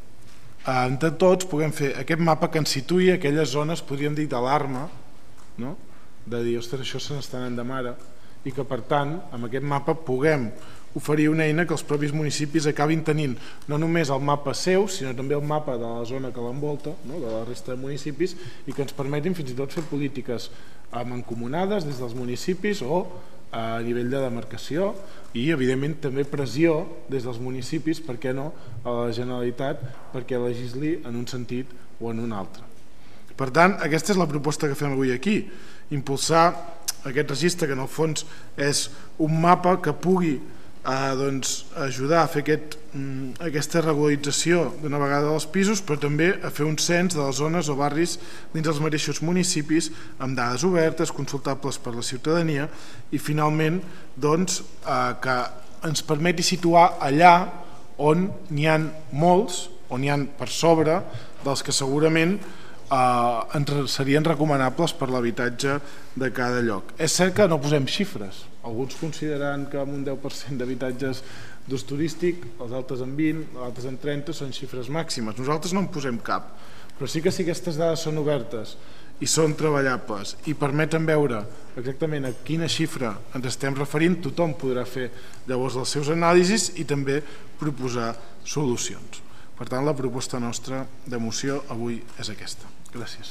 entre tots puguem fer aquest mapa que ens situï aquelles zones, podríem dir, d'alarma, no? De dir, ostres, això se n'estan anant de mare, i que per tant amb aquest mapa puguem oferir una eina que els propis municipis acabin tenint no només el mapa seu, sinó també el mapa de la zona que l'envolta, no? De la resta de municipis, i que ens permetin fins i tot fer polítiques mancomunades des dels municipis o a nivell de demarcació i evidentment també pressió des dels municipis, per què no, a la Generalitat perquè legisli en un sentit o en un altre. Per tant, aquesta és la proposta que fem avui aquí, impulsar aquest registre que en el fons és un mapa que pugui eh, doncs, ajudar a fer aquest, aquesta regularització d'una vegada dels pisos, però també a fer un cens de les zones o barris dins els mateixos municipis amb dades obertes, consultables per la ciutadania i finalment doncs, eh, que ens permeti situar allà on n'hi ha molts, on n'hi ha per sobre dels que segurament Uh, ens serien recomanables per l'habitatge de cada lloc. És cert que no posem xifres, alguns consideren que amb un deu per cent d'habitatges d'ús turístic, els altres en vint, els altres en trenta són xifres màximes, nosaltres no en posem cap, però sí que si aquestes dades són obertes i són treballables i permeten veure exactament a quina xifra ens estem referint, tothom podrà fer llavors els seus anàlisis i també proposar solucions. Per tant, la proposta nostra de moció avui és aquesta. Gràcies.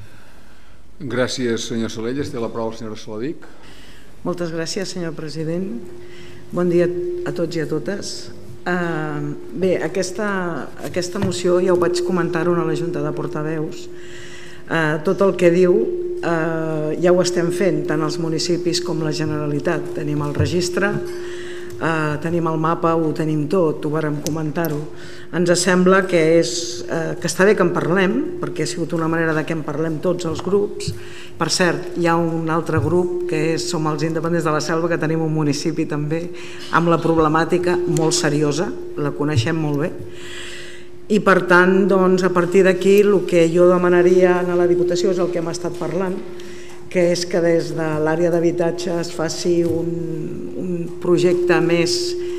Gràcies, senyor Salellas. Té la paraula la senyora Saladic. Moltes gràcies, senyor president. Bon dia a tots i a totes. Uh, bé, aquesta, aquesta moció ja ho vaig comentar-ho a la Junta de Portaveus. Uh, tot el que diu uh, ja ho estem fent, tant els municipis com la Generalitat. Tenim el registre, Uh, tenim el mapa, ho tenim tot, ho vàrem comentar-ho. Ens sembla que, és, uh, que està bé que en parlem, perquè ha sigut una manera de que en parlem tots els grups. Per cert, hi ha un altre grup que és, som els Independents de la Selva, que tenim un municipi també amb la problemàtica molt seriosa, la coneixem molt bé. I per tant, doncs, a partir d'aquí, el que jo demanaria a la Diputació és el que hem estat parlant, que és que des de l'àrea d'habitatge es faci un, un projecte més,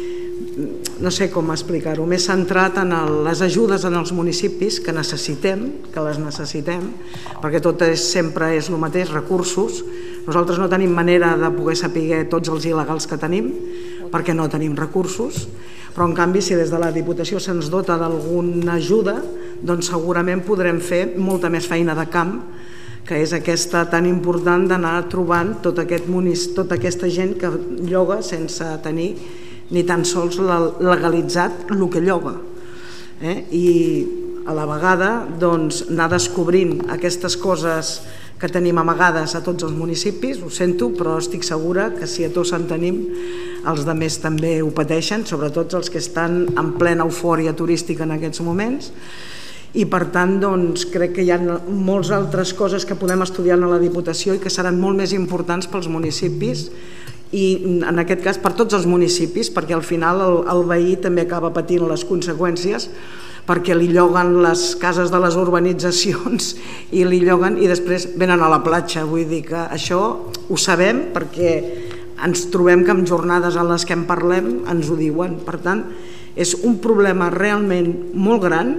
no sé com explicar-ho, més centrat en el, les ajudes en els municipis que necessitem, que les necessitem, perquè tot és, sempre és el mateix, recursos. Nosaltres no tenim manera de poder saber tots els il·legals que tenim, perquè no tenim recursos, però en canvi si des de la Diputació se'ns dota d'alguna ajuda, doncs segurament podrem fer molta més feina de camp, que és aquesta tan important d'anar trobant tot aquest munic- tota aquesta gent que lloga sense tenir ni tan sols legalitzat el que lloga. Eh? I a la vegada doncs, anar descobrint aquestes coses que tenim amagades a tots els municipis, ho sento, però estic segura que si a tots en tenim, els altres també ho pateixen, sobretot els que estan en plena eufòria turística en aquests moments. I per tant doncs, crec que hi ha moltes altres coses que podem estudiar a la Diputació i que seran molt més importants pels municipis i en aquest cas per tots els municipis, perquè al final el, el veí també acaba patint les conseqüències, perquè li lloguen les cases de les urbanitzacions i li lloguen i després venen a la platja. Vull dir que això ho sabem perquè ens trobem que en jornades en les que en parlem ens ho diuen. Per tant, és un problema realment molt gran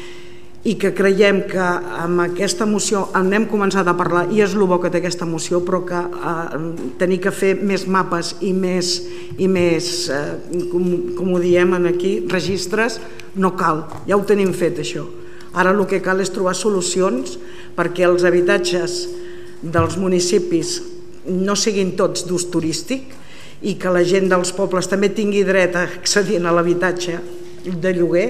i que creiem que amb aquesta moció n'hem començat a parlar, i és el bo que té aquesta moció, però que eh, tenir que fer més mapes i més, i més eh, com, com ho diem aquí, registres, no cal, ja ho tenim fet això. Ara el que cal és trobar solucions perquè els habitatges dels municipis no siguin tots d'ús turístic i que la gent dels pobles també tingui dret a accedir a l'habitatge de lloguer,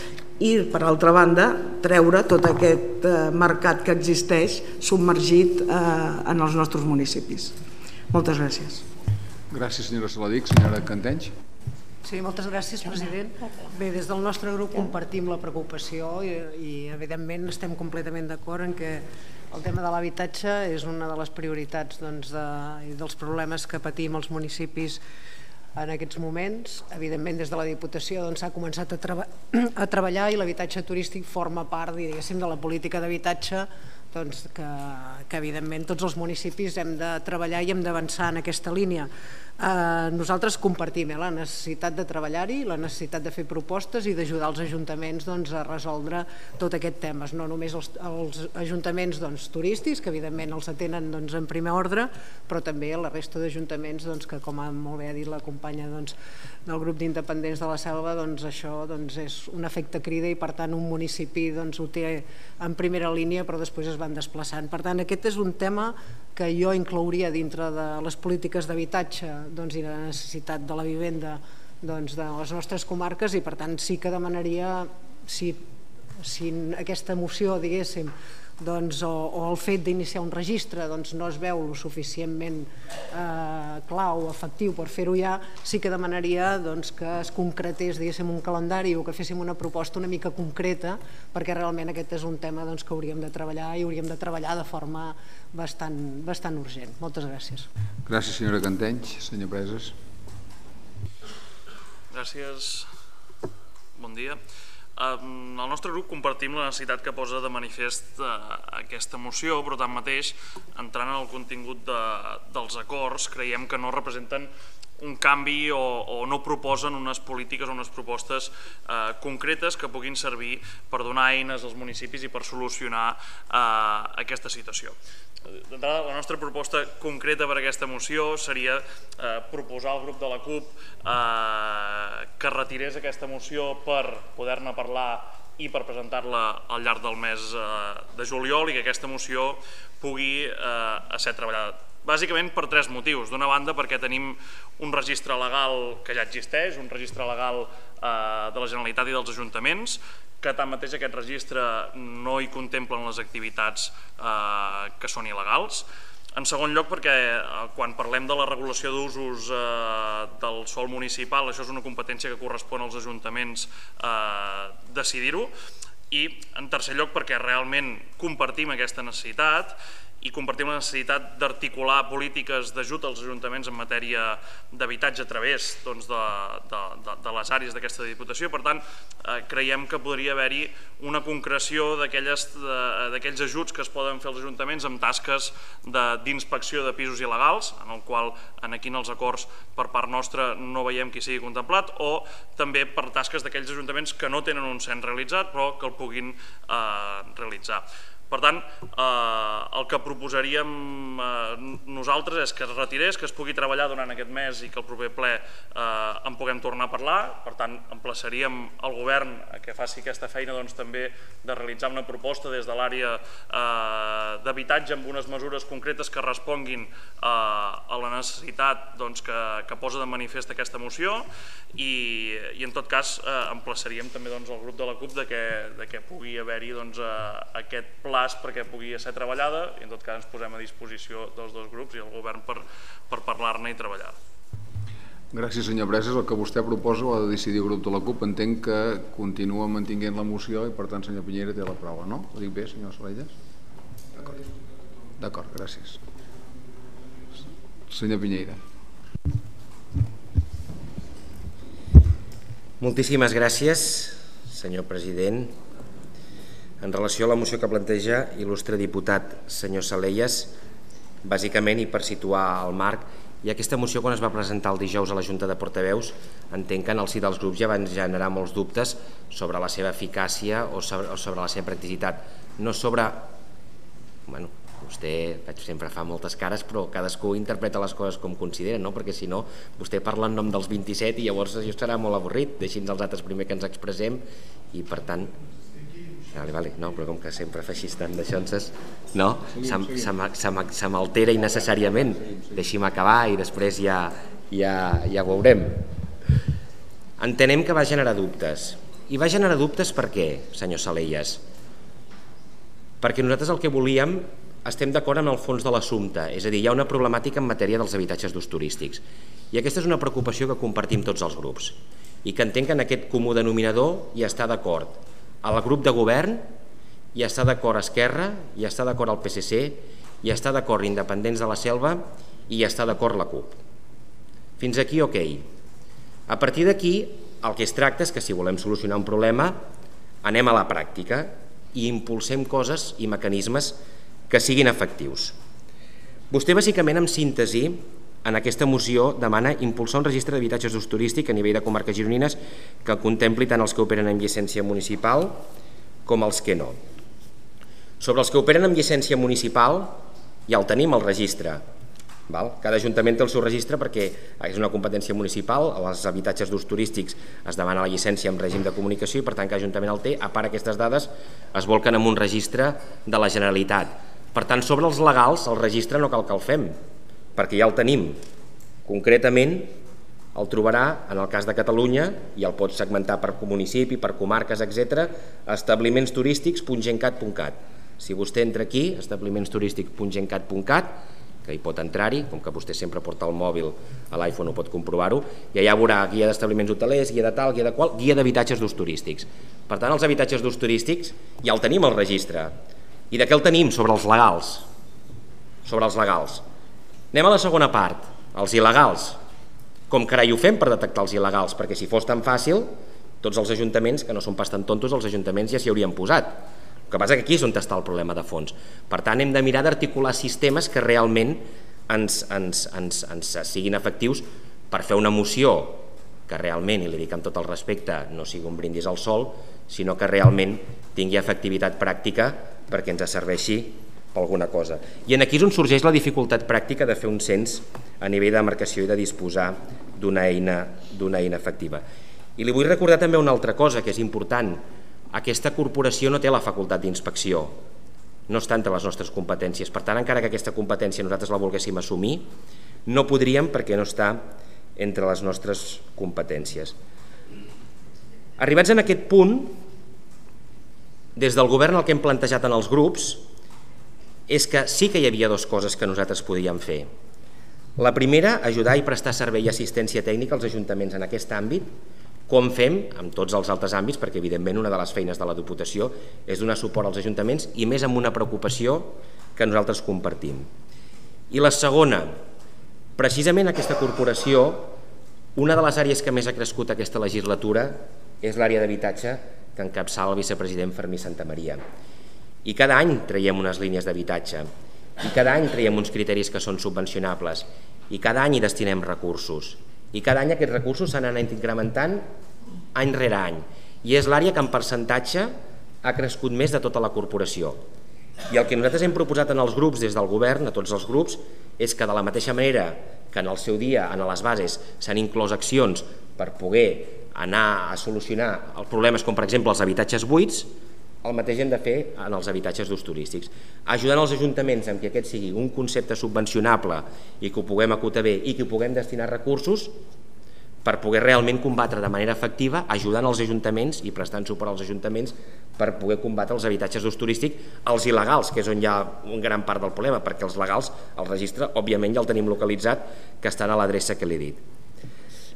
i per altra banda treure tot aquest mercat que existeix submergit en els nostres municipis. Moltes gràcies. Gràcies, senyora Saladic. Senyora Cantenys. Sí, moltes gràcies, president. Bé, des del nostre grup compartim la preocupació i, i evidentment estem completament d'acord en que el tema de l'habitatge és una de les prioritats doncs, de, i dels problemes que patim els municipis en aquests moments. Evidentment, des de la Diputació s'ha doncs, començat a, treba a treballar i l'habitatge turístic forma part, diguéssim, de la política d'habitatge doncs, que, que evidentment tots els municipis hem de treballar i hem d'avançar en aquesta línia. Eh, nosaltres compartim eh, la necessitat de treballar-hi, la necessitat de fer propostes i d'ajudar els ajuntaments doncs, a resoldre tot aquest tema, no només els, els ajuntaments doncs, turístics, que evidentment els atenen doncs, en primer ordre, però també la resta d'ajuntaments doncs, que, com molt bé ha dit la companya doncs, del grup d'independents de la Selva, doncs, això doncs, és un efecte crida i per tant un municipi doncs, ho té en primera línia però després es van desplaçant. Per tant, aquest és un tema que jo inclouria dintre de les polítiques d'habitatge doncs, i la necessitat de la vivenda doncs, de les nostres comarques i per tant sí que demanaria si, si aquesta moció diguéssim doncs, o, o el fet d'iniciar un registre doncs, no es veu lo suficientment eh, clar o efectiu per fer-ho ja, sí que demanaria doncs, que es concretés diguéssim, un calendari o que féssim una proposta una mica concreta perquè realment aquest és un tema doncs, que hauríem de treballar i hauríem de treballar de forma bastant, bastant urgent. Moltes gràcies. Gràcies, senyora Cantenys. Senyor Preses. Gràcies. Bon dia. El nostre grup compartim la necessitat que posa de manifest aquesta moció, però tanmateix, entrant en el contingut de, dels acords, creiem que no representen un canvi o, o no proposen unes polítiques o unes propostes eh, concretes que puguin servir per donar eines als municipis i per solucionar eh, aquesta situació. D'entrada, la nostra proposta concreta per aquesta moció seria eh, proposar al grup de la CUP eh, que retirés aquesta moció per poder-ne parlar i per presentar-la al llarg del mes eh, de juliol i que aquesta moció pugui eh, ser treballada. Bàsicament per tres motius. D'una banda perquè tenim un registre legal que ja existeix, un registre legal eh, de la Generalitat i dels ajuntaments, que tanmateix aquest registre no hi contemplen les activitats eh, que són il·legals. En segon lloc perquè eh, quan parlem de la regulació d'usos eh, del sòl municipal, això és una competència que correspon als ajuntaments eh, decidir-ho. I en tercer lloc perquè realment compartim aquesta necessitat i compartim la necessitat d'articular polítiques d'ajut als ajuntaments en matèria d'habitatge a través doncs, de, de, de, de les àrees d'aquesta Diputació. Per tant, eh, creiem que podria haver-hi una concreció d'aquells ajuts que es poden fer als ajuntaments amb tasques d'inspecció de, de pisos il·legals, en el qual aquí en els acords per part nostra no veiem qui sigui contemplat, o també per tasques d'aquells ajuntaments que no tenen un cens realitzat però que el puguin eh, realitzar. Per tant, eh, el que proposaríem eh, nosaltres és que es retirés, que es pugui treballar durant aquest mes i que el proper ple eh, en puguem tornar a parlar. Per tant, emplaçaríem el govern a que faci aquesta feina doncs, també de realitzar una proposta des de l'àrea eh, d'habitatge amb unes mesures concretes que responguin eh, a la necessitat doncs, que, que posa de manifest aquesta moció i, i en tot cas eh, emplaçaríem també doncs, el grup de la CUP de que, de que pugui haver-hi doncs, eh, aquest pla perquè pugui ser treballada i en tot cas ens posem a disposició dels dos grups i el govern per, per parlar-ne i treballar. Gràcies, senyor Preses. El que vostè proposa ho ha de decidir el grup de la CUP. Entenc que continua mantinguent la moció i per tant, senyor Piñera, té la paraula, no? Ho dic bé, senyor Salelles? D'acord. D'acord, gràcies. Senyor Piñera. Moltíssimes gràcies, senyor president. En relació a la moció que planteja, il·lustre diputat senyor Salellas, bàsicament, i per situar el marc, i aquesta moció, quan es va presentar el dijous a la Junta de Portaveus, entenc que en el si dels grups ja van generar molts dubtes sobre la seva eficàcia o sobre, o sobre la seva practicitat. No sobre... Bueno, vostè sempre fa moltes cares, però cadascú interpreta les coses com considera, no? Perquè si no, vostè parla en nom dels vint-i-set i llavors això serà molt avorrit. Deixi'ns els altres primer que ens expressem i, per tant... Vale, vale, no, però com que sempre fa així tant d'això, no, se m'altera innecessàriament. Deixi'm acabar i després ja, ja, ja ho veurem. Entenem que va generar dubtes. I va generar dubtes per què, senyor Salellas? Perquè nosaltres el que volíem, estem d'acord amb el fons de l'assumpte, és a dir, hi ha una problemàtica en matèria dels habitatges d'ús turístics. I aquesta és una preocupació que compartim tots els grups i que entenc que en aquest comú denominador hi està d'acord el grup de govern, hi està d'acord Esquerra, hi està d'acord el P S C, hi està d'acord Independents de la Selva i hi està d'acord la CUP. Fins aquí, ok. A partir d'aquí, el que es tracta és que si volem solucionar un problema, anem a la pràctica i impulsem coses i mecanismes que siguin efectius. Vostè, bàsicament, en síntesi, en aquesta moció demana impulsar un registre d'habitatges d'ús turístic a nivell de comarques gironines que contempli tant els que operen amb llicència municipal com els que no. Sobre els que operen amb llicència municipal ja el tenim, el registre. Cada ajuntament té el seu registre perquè és una competència municipal, els habitatges d'ús turístics es demana la llicència en règim de comunicació i per tant cada ajuntament el té, a part aquestes dades es volquen en un registre de la Generalitat. Per tant, sobre els legals, el registre no cal que el fem, perquè ja el tenim. Concretament, el trobarà, en el cas de Catalunya, i el pot segmentar per municipi, per comarques, etcètera, establiments turístics punt gencat punt cat. Si vostè entra aquí, establiments turístics punt gencat punt cat, que hi pot entrar-hi, com que vostè sempre porta el mòbil a l'iPhone, ho pot comprovar-ho, i allà veurà guia d'establiments hotelers, guia de tal, guia de qual, guia d'habitatges d'ús turístics. Per tant, els habitatges d'ús turístics ja el tenim al registre. I de què el tenim? Sobre els legals. Sobre els legals. Anem a la segona part, els il·legals. Com carai ho fem per detectar els il·legals? Perquè si fos tan fàcil, tots els ajuntaments, que no són pas tan tontos, els ajuntaments ja s'hi haurien posat. El que passa que aquí és on està el problema de fons. Per tant, hem de mirar d'articular sistemes que realment ens, ens, ens, ens siguin efectius per fer una moció que realment, i li dic amb tot el respecte, no sigui un brindis al sol, sinó que realment tingui efectivitat pràctica perquè ens serveixi per alguna cosa. I aquí és on sorgeix la dificultat pràctica de fer un cens a nivell de demarcació i de disposar d'una eina, d'una eina efectiva. I li vull recordar també una altra cosa que és important. Aquesta corporació no té la facultat d'inspecció, no està entre les nostres competències. Per tant, encara que aquesta competència nosaltres la volguéssim assumir, no podríem perquè no està entre les nostres competències. Arribats en aquest punt, des del govern el que hem plantejat en els grups és que sí que hi havia dues coses que nosaltres podíem fer. La primera, ajudar i prestar servei i assistència tècnica als ajuntaments en aquest àmbit, com fem en tots els altres àmbits, perquè evidentment una de les feines de la Diputació és donar suport als ajuntaments i més amb una preocupació que nosaltres compartim. I la segona, precisament aquesta corporació, una de les àrees que més ha crescut aquesta legislatura és l'àrea d'habitatge que encapçala el vicepresident Fermí Santamaria. I cada any traiem unes línies d'habitatge, i cada any traiem uns criteris que són subvencionables, i cada any hi destinem recursos, i cada any aquests recursos s'han anat incrementant any rere any, i és l'àrea que en percentatge ha crescut més de tota la corporació. I el que nosaltres hem proposat en els grups, des del govern, a tots els grups, és que de la mateixa manera que en el seu dia, en les bases, s'han inclòs accions per poder anar a solucionar els problemes com per exemple els habitatges buits, el mateix hem de fer en els habitatges d'ús turístics, ajudant els ajuntaments en que aquest sigui un concepte subvencionable i que ho puguem acotar bé i que ho puguem destinar recursos per poder realment combatre de manera efectiva, ajudant els ajuntaments i prestant suport als ajuntaments per poder combatre els habitatges d'ús turístic, els il·legals, que és on hi ha una gran part del problema, perquè els legals, el registre, òbviament ja el tenim localitzat, que estan a l'adreça que l'he dit.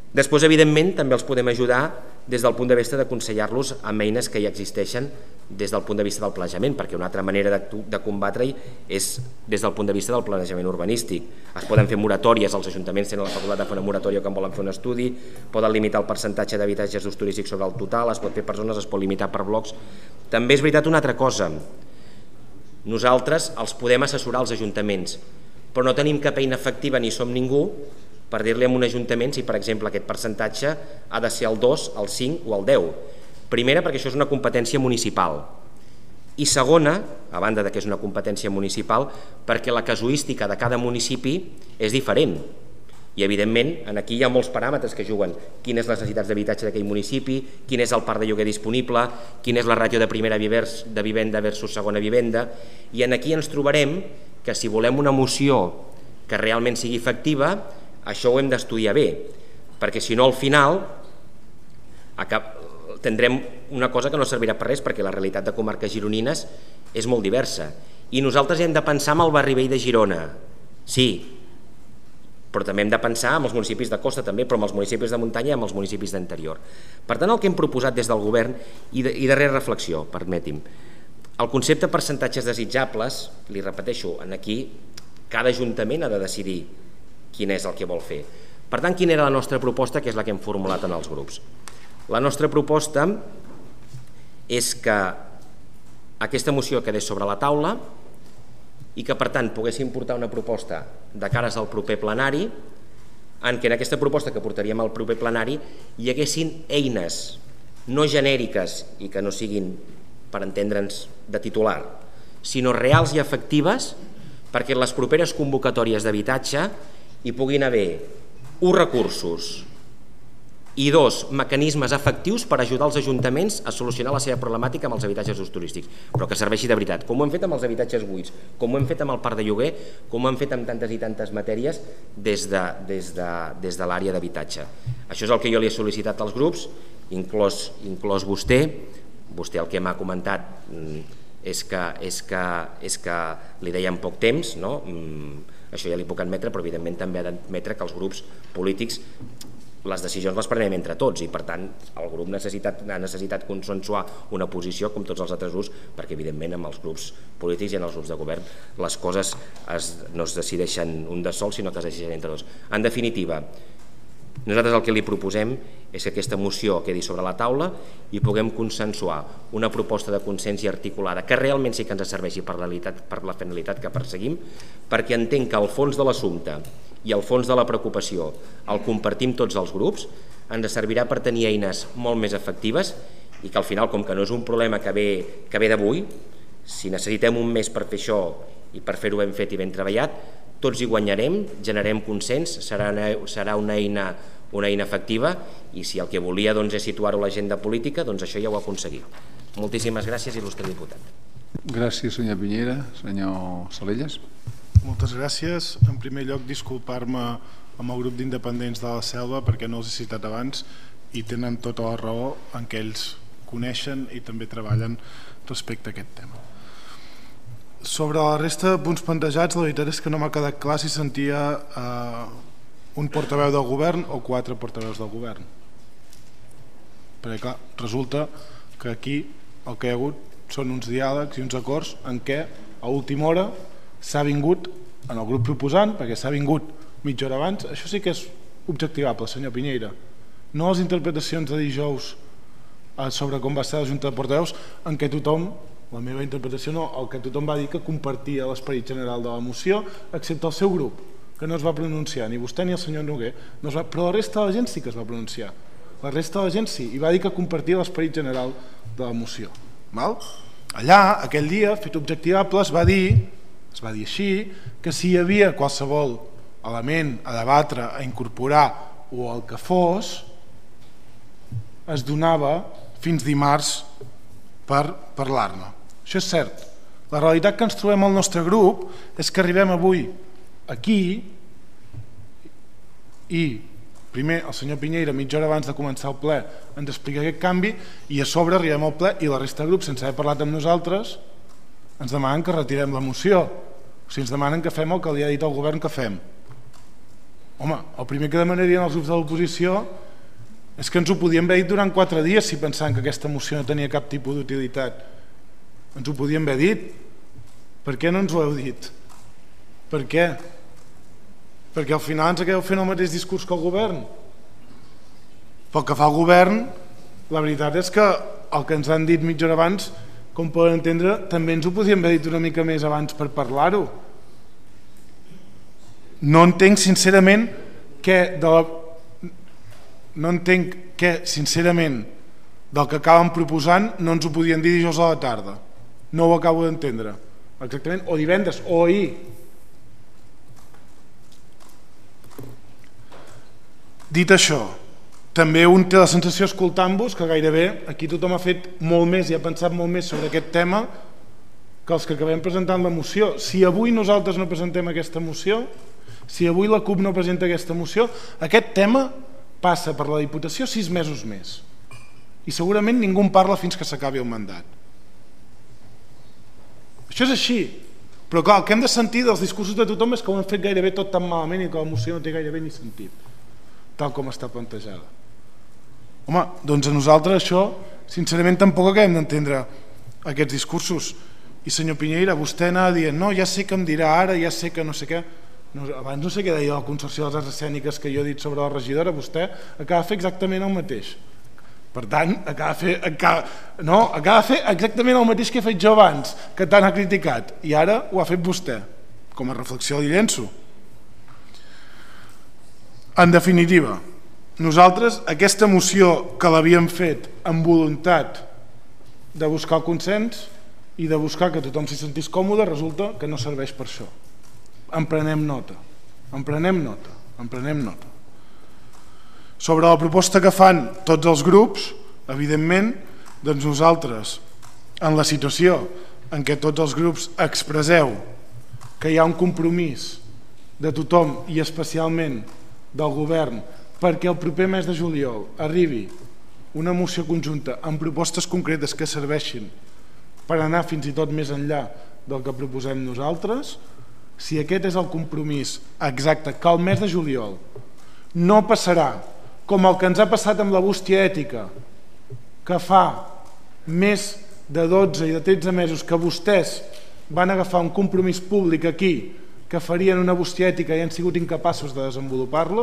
Després, evidentment, també els podem ajudar des del punt de vista d'aconsellar-los amb eines que ja existeixen des del punt de vista del planejament, perquè una altra manera de combatre-hi és des del punt de vista del planejament urbanístic. Es poden fer moratòries, els ajuntaments tenen la facultat de fer una moratòria quan volen fer un estudi, poden limitar el percentatge d'habitatges d'ús turístic sobre el total, es pot fer per zones, es pot limitar per blocs. També és veritat una altra cosa, nosaltres els podem assessorar als ajuntaments, però no tenim cap eina efectiva ni som ningú per dir-li a un ajuntament si, per exemple, aquest percentatge ha de ser el dos, el cinc o el deu. Primera, perquè això és una competència municipal. I segona, a banda que és una competència municipal, perquè la casuística de cada municipi és diferent. I, evidentment, aquí hi ha molts paràmetres que juguen. Quines les necessitats d'habitatge d'aquell municipi, quin és el parc de lloguer disponible, quina és la ràtio de primera de vivenda versus segona vivenda. I aquí ens trobarem que si volem una moció que realment sigui efectiva, això ho hem d'estudiar bé, perquè si no al final tindrem una cosa que no servirà per res, perquè la realitat de comarques gironines és molt diversa. I nosaltres hem de pensar en el barri vell de Girona, sí, però també hem de pensar en els municipis de costa també, però en els municipis de muntanya i en els municipis d'interior. Per tant, el que hem proposat des del govern, i darrere reflexió, permeti'm, el concepte de percentatges desitjables, li repeteixo, aquí cada ajuntament ha de decidir quin és el que vol fer. Per tant, quina era la nostra proposta, que és la que hem formulat en els grups? La nostra proposta és que aquesta moció quedés sobre la taula i que, per tant, poguéssim portar una proposta de cares al proper plenari, en què en aquesta proposta que portaríem al proper plenari hi haguessin eines no genèriques i que no siguin, per entendre'ns, de titular, sinó reals i efectives perquè les properes convocatòries d'habitatge hi puguin haver uns recursos i dos mecanismes efectius per ajudar els ajuntaments a solucionar la seva problemàtica amb els habitatges d'ús turístic, però que serveixi de veritat, com ho hem fet amb els habitatges buits, com ho hem fet amb el parc de lloguer, com ho hem fet amb tantes i tantes matèries des de, des de, des de l'àrea d'habitatge. Això és el que jo li he sol·licitat als grups, inclòs, inclòs vostè. Vostè el que m'ha comentat és que, és, que, és que li deia en poc temps, no? Això ja li puc admetre, però evidentment també ha d'admetre que els grups polítics les decisions les prenem entre tots i per tant el grup necessitat, ha necessitat consensuar una posició com tots els altres grups, perquè evidentment amb els grups polítics i en els grups de govern les coses es, no es decideixen un de sol sinó que es decideixen entre dos. En definitiva, nosaltres el que li proposem és que aquesta moció quedi sobre la taula i puguem consensuar una proposta de consens i articulada que realment sí que ens serveixi per la, per la finalitat que perseguim, perquè entenc que el fons de l'assumpte i el fons de la preocupació el compartim tots els grups, ens servirà per tenir eines molt més efectives i que al final, com que no és un problema que ve, que ve d'avui, si necessitem un mes per fer això i per fer-ho ben fet i ben treballat, tots hi guanyarem, generem consens, serà una, serà una, eina, una eina efectiva i si el que volia doncs, és situar-ho a l'agenda política, doncs això ja ho ha aconseguit. Moltíssimes gràcies, il·lustre diputat. Gràcies, senyor Piñera. Senyor Salellas. Moltes gràcies. En primer lloc, disculpar-me amb el grup d'independents de la Selva perquè no els he citat abans i tenen tota la raó en què ells coneixen i també treballen respecte a aquest tema. Sobre la resta de punts plantejats, la veritat és que no m'ha quedat clar si sentia eh, un portaveu del govern o quatre portaveus del govern. Perquè clar, resulta que aquí el que hi ha hagut són uns diàlegs i uns acords en què a última hora s'ha vingut en el grup proposant, perquè s'ha vingut mitja hora abans, això sí que és objectivable, senyor Piñera. No les interpretacions de dijous sobre com va ser la Junta de Portaveus en què tothom, la meva interpretació no, el que tothom va dir que compartia l'esperit general de la moció, excepte el seu grup, que no es va pronunciar, ni vostè ni el senyor Noguer, no es va, però la resta de la gent sí que es va pronunciar. La resta de la gent sí, i va dir que compartia l'esperit general de la moció. Val? Allà, aquell dia, fet objectivable, es va dir es va dir així, que si hi havia qualsevol element a debatre, a incorporar o el que fos, es donava fins dimarts per parlar-ne. Això és cert. La realitat que ens trobem al nostre grup és que arribem avui aquí i primer el senyor Piñera mitja hora abans de començar el ple ens explica aquest canvi i a sobre arribem al ple i la resta de grups sense haver parlat amb nosaltres ens demanen que retirem la moció, o sigui, ens demanen que fem el que li ha dit el govern que fem. Home, el primer que demanarien els grups de l'oposició és que ens ho podíem haver dit durant quatre dies si pensaven que aquesta moció no tenia cap tipus d'utilitat. Ens ho podíem haver dit. Per què no ens ho heu dit? Per què? Perquè al final ens acabeu fent el mateix discurs que el govern. Pel que fa al govern, la veritat és que el que ens han dit mitja hora abans, com poden entendre, també ens ho podíem haver dit una mica més abans per parlar-ho. No entenc sincerament que de la... no entenc que sincerament del que acaben proposant no ens ho podien dir dijous a la tarda. No ho acabo d'entendre. Exactament, o divendres, o ahir. Dit això, també un té la sensació escoltant-vos que gairebé aquí tothom ha fet molt més i ha pensat molt més sobre aquest tema que els que acabem presentant la moció. Si avui nosaltres no presentem aquesta moció, si avui la CUP no presenta aquesta moció, aquest tema passa per la Diputació sis mesos més i segurament ningú en parla fins que s'acabi el mandat. Això és així, però clar, el que hem de sentir dels discursos de tothom és que ho han fet gairebé tot tan malament i que la moció no té gairebé ni sentit, tal com està plantejada. Home, doncs a nosaltres això, sincerament, tampoc acabem d'entendre aquests discursos. I senyor Piñeira, vostè anava dient, no, ja sé que em dirà ara, ja sé que no sé què. No, abans no sé què deia la Consorció de les Arts Escèniques que jo he dit sobre la regidora, vostè acaba de fer exactament el mateix. Per tant, acaba de fer, acaba, no, acaba de fer exactament el mateix que he fet jo abans, que tant ha criticat, i ara ho ha fet vostè. Com a reflexió li llenço. En definitiva, nosaltres aquesta moció que l'havíem fet amb voluntat de buscar el consens i de buscar que tothom s'hi sentís còmode, resulta que no serveix per això. En prenem nota, en prenem nota, en prenem nota. Sobre la proposta que fan tots els grups, evidentment, doncs nosaltres, en la situació en què tots els grups expresseu que hi ha un compromís de tothom i especialment del govern perquè el proper mes de juliol arribi una moció conjunta amb propostes concretes que serveixin per anar fins i tot més enllà del que proposem nosaltres, si aquest és el compromís exacte, que el mes de juliol no passarà com el que ens ha passat amb la bústia ètica, que fa més de dotze i de tretze mesos que vostès van agafar un compromís públic aquí que farien una bústia ètica i han sigut incapaços de desenvolupar-lo,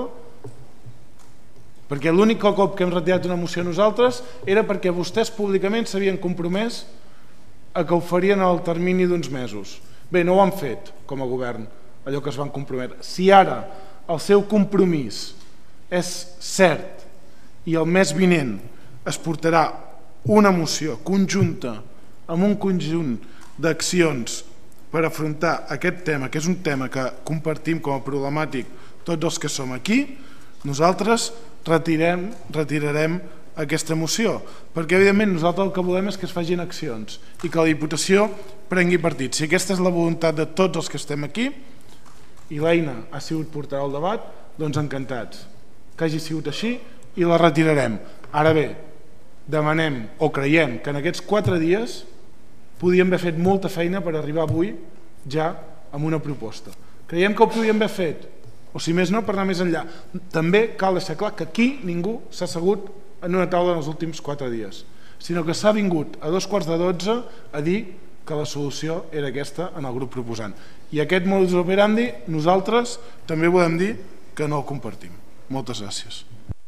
perquè l'únic cop que hem retirat una moció nosaltres era perquè vostès públicament s'havien compromès a que ho farien al termini d'uns mesos. Bé, no ho han fet com a govern, allò que es van comprometre. Si ara el seu compromís és cert i el mes vinent es portarà una moció conjunta amb un conjunt d'accions per afrontar aquest tema, que és un tema que compartim com a problemàtic tots els que som aquí, nosaltres retirem, retirarem aquesta moció, perquè evidentment nosaltres el que volem és que es facin accions i que la Diputació prengui partit. Si aquesta és la voluntat de tots els que estem aquí i l'eina ha sigut portar al debat, doncs encantats que hagi sigut així i la retirarem. Ara bé, demanem o creiem que en aquests quatre dies podíem haver fet molta feina per arribar avui ja amb una proposta. Creiem que ho podíem haver fet, o si més no, per anar més enllà. També cal deixar clar que aquí ningú s'ha assegut en una taula en els últims quatre dies, sinó que s'ha vingut a dos quarts de dotze a dir que la solució era aquesta en el grup proposant. I aquest modus operandi nosaltres també volem dir que no el compartim. Moltes gràcies.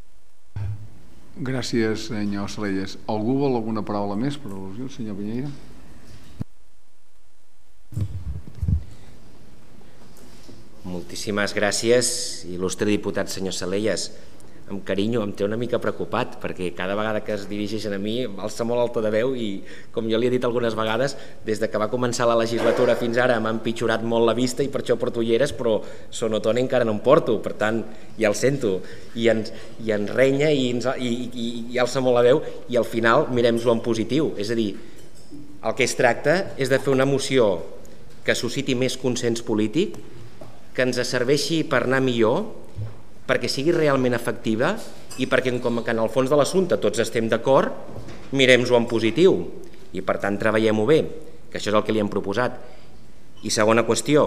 Gràcies, senyor Salelles. Algú vol alguna paraula més per al·lusió, senyor Piñeira? Moltíssimes gràcies, il·lustre diputat senyor Salelles. Amb carinyo, em té una mica preocupat, perquè cada vegada que es dirigeixen a mi alça molt el to de veu i, com jo li he dit algunes vegades, des de que va començar la legislatura fins ara m'ha empitjorat molt la vista i per això porto ulleres, però sonotone encara no em porto, per tant, ja el sento. I ens, i ens renya i, ens, i, i, i alça molt la veu i al final mirem-ho en positiu. És a dir, el que es tracta és de fer una moció que susciti més consens polític, que ens serveixi per anar millor, perquè sigui realment efectiva i perquè, com que en el fons de l'assumpte tots estem d'acord, mirem-ho en positiu i per tant treballem-ho bé, que això és el que li hem proposat. I segona qüestió,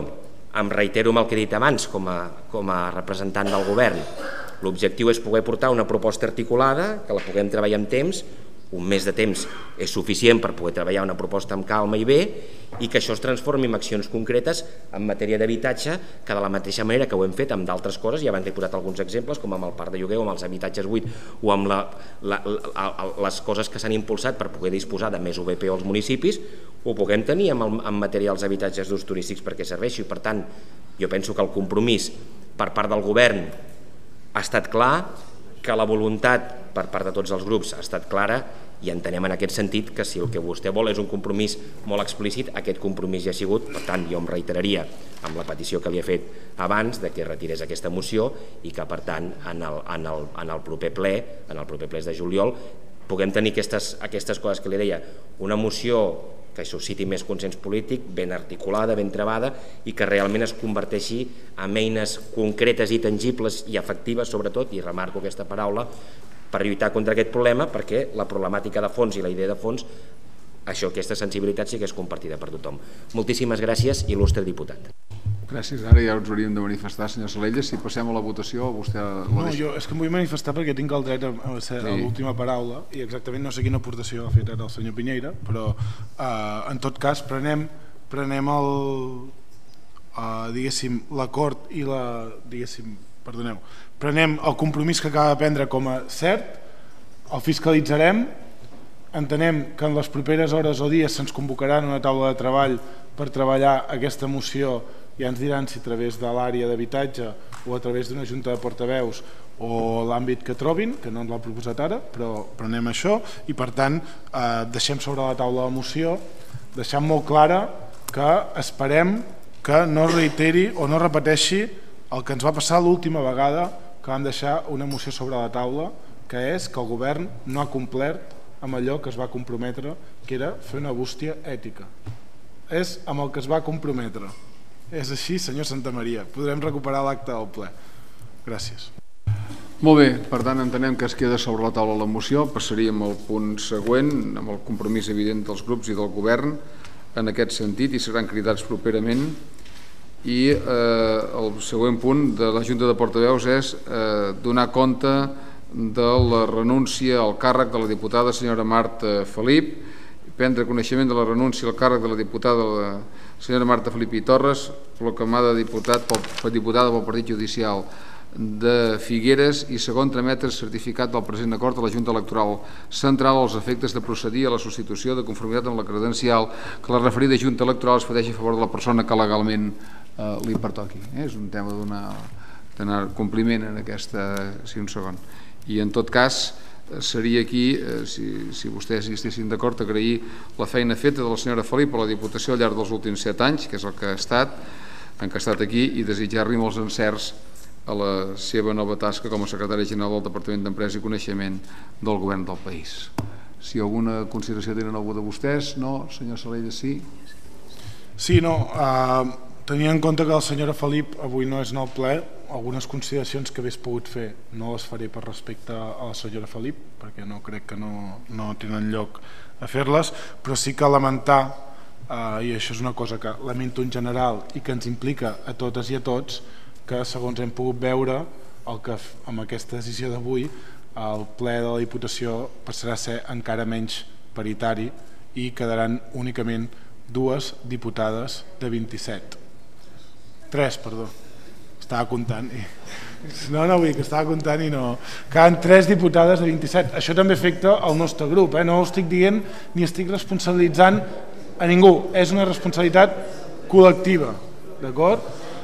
em reitero amb el que he dit abans com a, com a representant del govern. L'objectiu és poder portar una proposta articulada, que la puguem treballar amb temps, un mes de temps és suficient per poder treballar una proposta amb calma i bé, i que això es transformi en accions concretes en matèria d'habitatge, que de la mateixa manera que ho hem fet amb d'altres coses, i abans he posat alguns exemples, com amb el parc de lloguer o amb els habitatges buits o amb la, la, la, les coses que s'han impulsat per poder disposar de més U B P als municipis, ho puguem tenir en, el, en matèria dels habitatges d'ús turístics perquè serveixi. Per tant, jo penso que el compromís per part del govern ha estat clar, que la voluntat per part de tots els grups ha estat clara, i entenem en aquest sentit que si el que vostè vol és un compromís molt explícit, aquest compromís ja ha sigut. Per tant, jo em reiteraria amb la petició que li he fet abans de que retirés aquesta moció i que, per tant, en el, en el, en el proper ple, en el proper ple de juliol, puguem tenir aquestes, aquestes coses que li deia, una moció que susciti més consens polític, ben articulada, ben trebada, i que realment es converteixi en eines concretes i tangibles i efectives, sobretot, i remarco aquesta paraula, per lluitar contra aquest problema, perquè la problemàtica de fons i la idea de fons, això, aquesta sensibilitat sí que és compartida per tothom. Moltíssimes gràcies, il·lustre diputat. Gràcies. Ara ja ens hauríem de manifestar, senyor Salelles. Si passem a la votació, vostè... No, jo és que em vull manifestar perquè tinc el dret a ser a l'última paraula, i exactament no sé quina aportació ha fet ara el senyor Piñeira, però en tot cas prenem prenem el diguéssim l'acord i la diguéssim, perdoneu, prenem el compromís que acaba de prendre com a cert, el fiscalitzarem, entenem que en les properes hores o dies se'ns convocarà en una taula de treball per treballar aquesta moció. Ja ens diran si a través de l'àrea d'habitatge o a través d'una junta de portaveus o l'àmbit que trobin, que no ens l'ha proposat ara, però prenem això i per tant eh, deixem sobre la taula la moció, deixant molt clara que esperem que no reiteri o no repeteixi el que ens va passar l'última vegada que vam deixar una moció sobre la taula, que és que el govern no ha complert amb allò que es va comprometre, que era fer una bústia ètica. És amb el que es va comprometre. És així, senyor Santamaria. Podrem recuperar l'acte del ple. Gràcies. Molt bé, per tant entenem que es queda sobre la taula la moció. Passaríem al punt següent, amb el compromís evident dels grups i del govern en aquest sentit, i seran cridats properament. I eh, el següent punt de la Junta de Portaveus és eh, donar compte de la renúncia al càrrec de la diputada senyora Marta Felip, prendre coneixement de la renúncia al càrrec de la diputada la senyora Marta Felip i Torres, proclamada diputat pel, diputada pel Partit Judicial de Figueres, i segon, trametre certificat del present acord a la Junta Electoral Central als efectes de procedir a la substitució de conformitat amb la credencial que la referida Junta Electoral es pateixi a favor de la persona que legalment eh, li pertoqui. Eh? És un tema de donar compliment en aquesta... Sí, un segon. I en tot cas seria aquí, eh, si, si vostès hi estessin d'acord, agrair la feina feta de la senyora Felip a la Diputació al llarg dels últims set anys, que és el que ha estat, en què ha estat aquí, i desitjar-li molts encerts a la seva nova tasca com a secretària general del Departament d'Empresa i Coneixement del Govern del país. Si alguna consideració tenen algú de vostès? No? Senyor Salelles, sí? Sí, no. Uh, tenint en compte que la senyora Felip avui no és en el ple, algunes consideracions que hagués pogut fer no les faré per respecte a la senyora Felip, perquè no crec que no, no tenen lloc a fer-les, però sí que lamentar, eh, i això és una cosa que lamento en general i que ens implica a totes i a tots, que segons hem pogut veure el que amb aquesta decisió d'avui el ple de la Diputació passarà a ser encara menys paritari i quedaran únicament dues diputades de vint-i-set. Tres, perdó. Estava comptant i... no, no, vull dir que estava comptant i no... Queden tres diputades de vint-i-set. Això també afecta el nostre grup, eh? No ho estic dient ni estic responsabilitzant a ningú, és una responsabilitat col·lectiva, d'acord?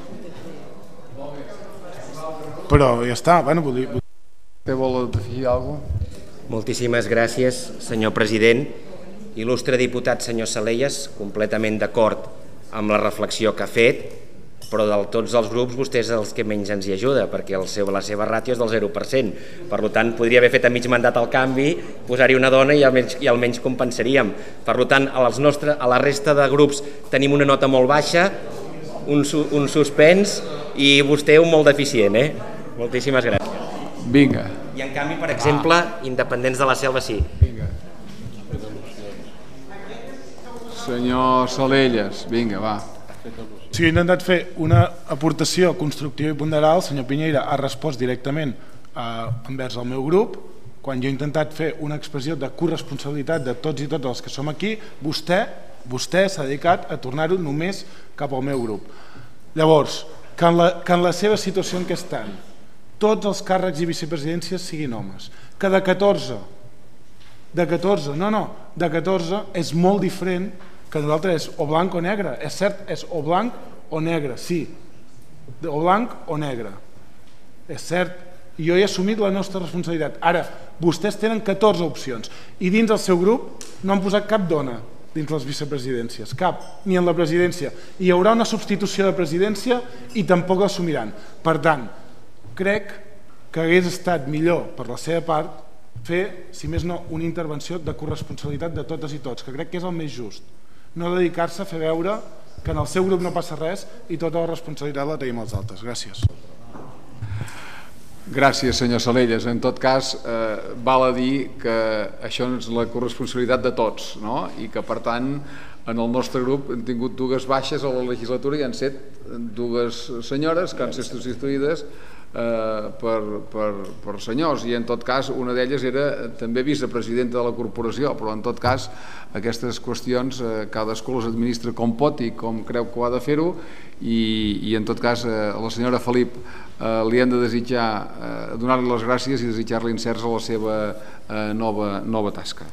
Però ja està, bueno, vull dir... Vostè vol afegir alguna cosa? Moltíssimes gràcies, senyor president. Il·lustre diputat, senyor Salelles, completament d'acord amb la reflexió que ha fet, però de tots els grups vostè és els que menys ens hi ajuda, perquè el seu, la seva ràtio és del zero per cent. Per tant, podria haver fet a mig mandat el canvi, posar-hi una dona i almenys, i almenys compensaríem. Per tant, a, els nostres, a la resta de grups tenim una nota molt baixa, un, un suspens, i vostè un molt deficient, eh? Moltíssimes gràcies. Vinga. I en canvi, per exemple, independents de la Selva, sí. Vinga. Senyor Salelles, vinga, va. Si he intentat fer una aportació constructiva i ponderal, el senyor Piñeira ha respost directament envers el meu grup. Quan jo he intentat fer una expressió de corresponsabilitat de tots i totes els que som aquí, vostè vostè s'ha dedicat a tornar-ho només cap al meu grup. Llavors, que en la, que en la seva situació en què estan tots els càrrecs i vicepresidències siguin homes, que de catorze, de catorze, no, no, de catorze és molt diferent que nosaltres és o blanc o negre, és cert, és o blanc o negre, sí, o blanc o negre, és cert, i jo he assumit la nostra responsabilitat. Ara, vostès tenen catorze opcions i dins el seu grup no han posat cap dona dins les vicepresidències, cap, ni en la presidència. Hi haurà una substitució de presidència i tampoc l'assumiran. Per tant, crec que hagués estat millor per la seva part fer, si més no, una intervenció de corresponsabilitat de totes i tots, que crec que és el més just. No dedicar-se a fer veure que en el seu grup no passa res i tota la responsabilitat la tenim els altres. Gràcies. Gràcies, senyor Salellas. En tot cas, eh, val a dir que això és la corresponsabilitat de tots, no? I que, per tant, en el nostre grup hem tingut dues baixes a la legislatura i han set dues senyores que han estat substituïdes eh, per, per, per senyors, i en tot cas una d'elles era també vicepresidenta de la corporació, però en tot cas aquestes qüestions eh, cadascú les administra com pot i com creu que ho ha de fer-ho, i, i en tot cas eh, a la senyora Felip eh, li hem de desitjar, eh, donar-li les gràcies i desitjar-li encerts a la seva eh, nova, nova tasca.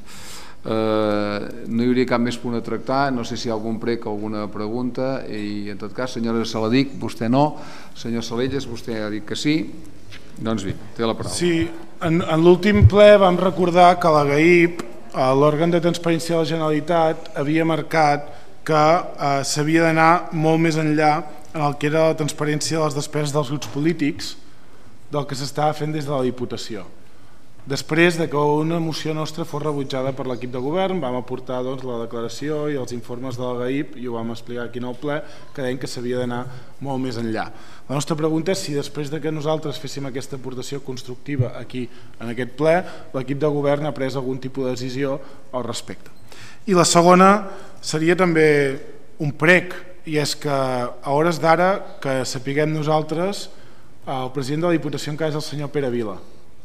Eh, no hi hauria cap més punt a tractar, no sé si hi ha algun prec o alguna pregunta, i en tot cas, senyora Saladic, vostè no, senyor Salellas, vostè ha dit que sí, doncs bé, té la paraula. Sí, en, en l'últim ple vam recordar que la GAIP, l'òrgan de transparència de la Generalitat, havia marcat que eh, s'havia d'anar molt més enllà en el que era la transparència de les despeses dels grups polítics del que s'estava fent des de la Diputació. Després de que una moció nostra fos rebutjada per l'equip de govern, vam aportar doncs, la declaració i els informes de la GAIP i ho vam explicar aquí en el ple, que deien que s'havia d'anar molt més enllà. La nostra pregunta és si després de que nosaltres féssim aquesta aportació constructiva aquí en aquest ple, l'equip de govern ha pres algun tipus de decisió al respecte. I la segona seria també un prec, i és que a hores d'ara que sapiguem nosaltres, el president de la Diputació encara és el senyor Pere Vila.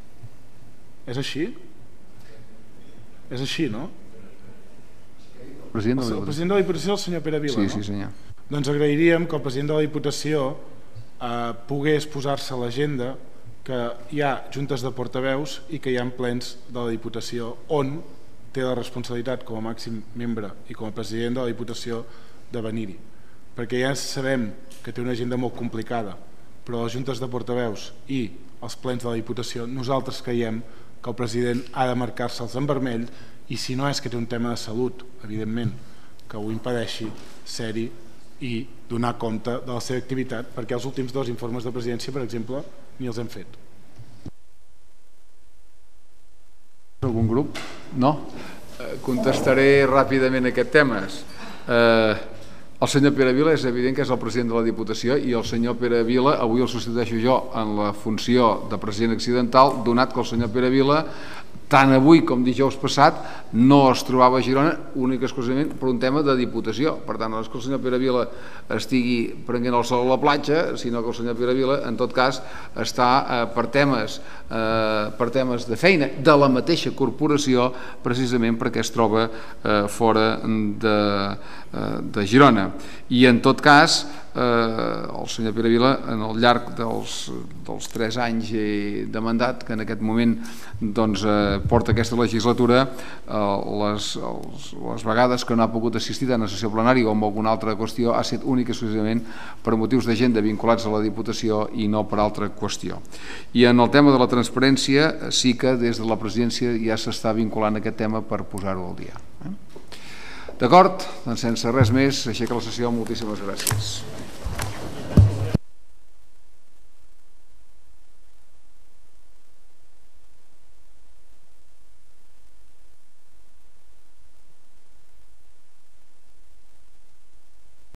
És així? És així, no? El president de la Diputació, el president de la Diputació és el senyor Pere Vila, sí, no? Sí, senyor. Doncs agrairíem que el president de la Diputació eh, pogués posar-se a l'agenda que hi ha juntes de portaveus i que hi ha plens de la Diputació on té la responsabilitat com a màxim membre i com a president de la Diputació de venir-hi. Perquè ja sabem que té una agenda molt complicada, però les juntes de portaveus i els plens de la Diputació, nosaltres creiem que el president ha de marcar-se'ls en vermell, i si no és que té un tema de salut, evidentment, que ho impedeixi, ser-hi i donar compte de la seva activitat, perquè els últims dos informes de presidència, per exemple, ni els hem fet. Algun grup? No? Contestaré ràpidament aquest tema. Eh... El senyor Pere Vila és evident que és el president de la Diputació, i el senyor Pere Vila avui el substitueixo jo en la funció de president accidental, donat que el senyor Pere Vila tant avui com dijous passat no es trobava a Girona únic exclusivament per un tema de Diputació. Per tant, no és que el senyor Pere Vila estigui prenent el sol a la platja, sinó que el senyor Pere Vila en tot cas està eh, per temes eh, per temes de feina de la mateixa corporació, precisament perquè es troba eh, fora de, eh, de Girona. I en tot cas eh, el senyor Pere Vila en el llarg dels, dels tres anys de mandat que en aquest moment doncs, eh, porta aquesta legislatura, eh, les, els, les vegades que no ha pogut assistir a una sessió plenària o amb alguna altra qüestió ha estat únic i exclusivament per motius d'agenda vinculats a la Diputació i no per altra qüestió. I en el tema de la transparència sí que des de la presidència ja s'està vinculant aquest tema per posar-ho al dia. Eh? D'acord? Doncs sense res més, aixeca la sessió. Moltíssimes gràcies.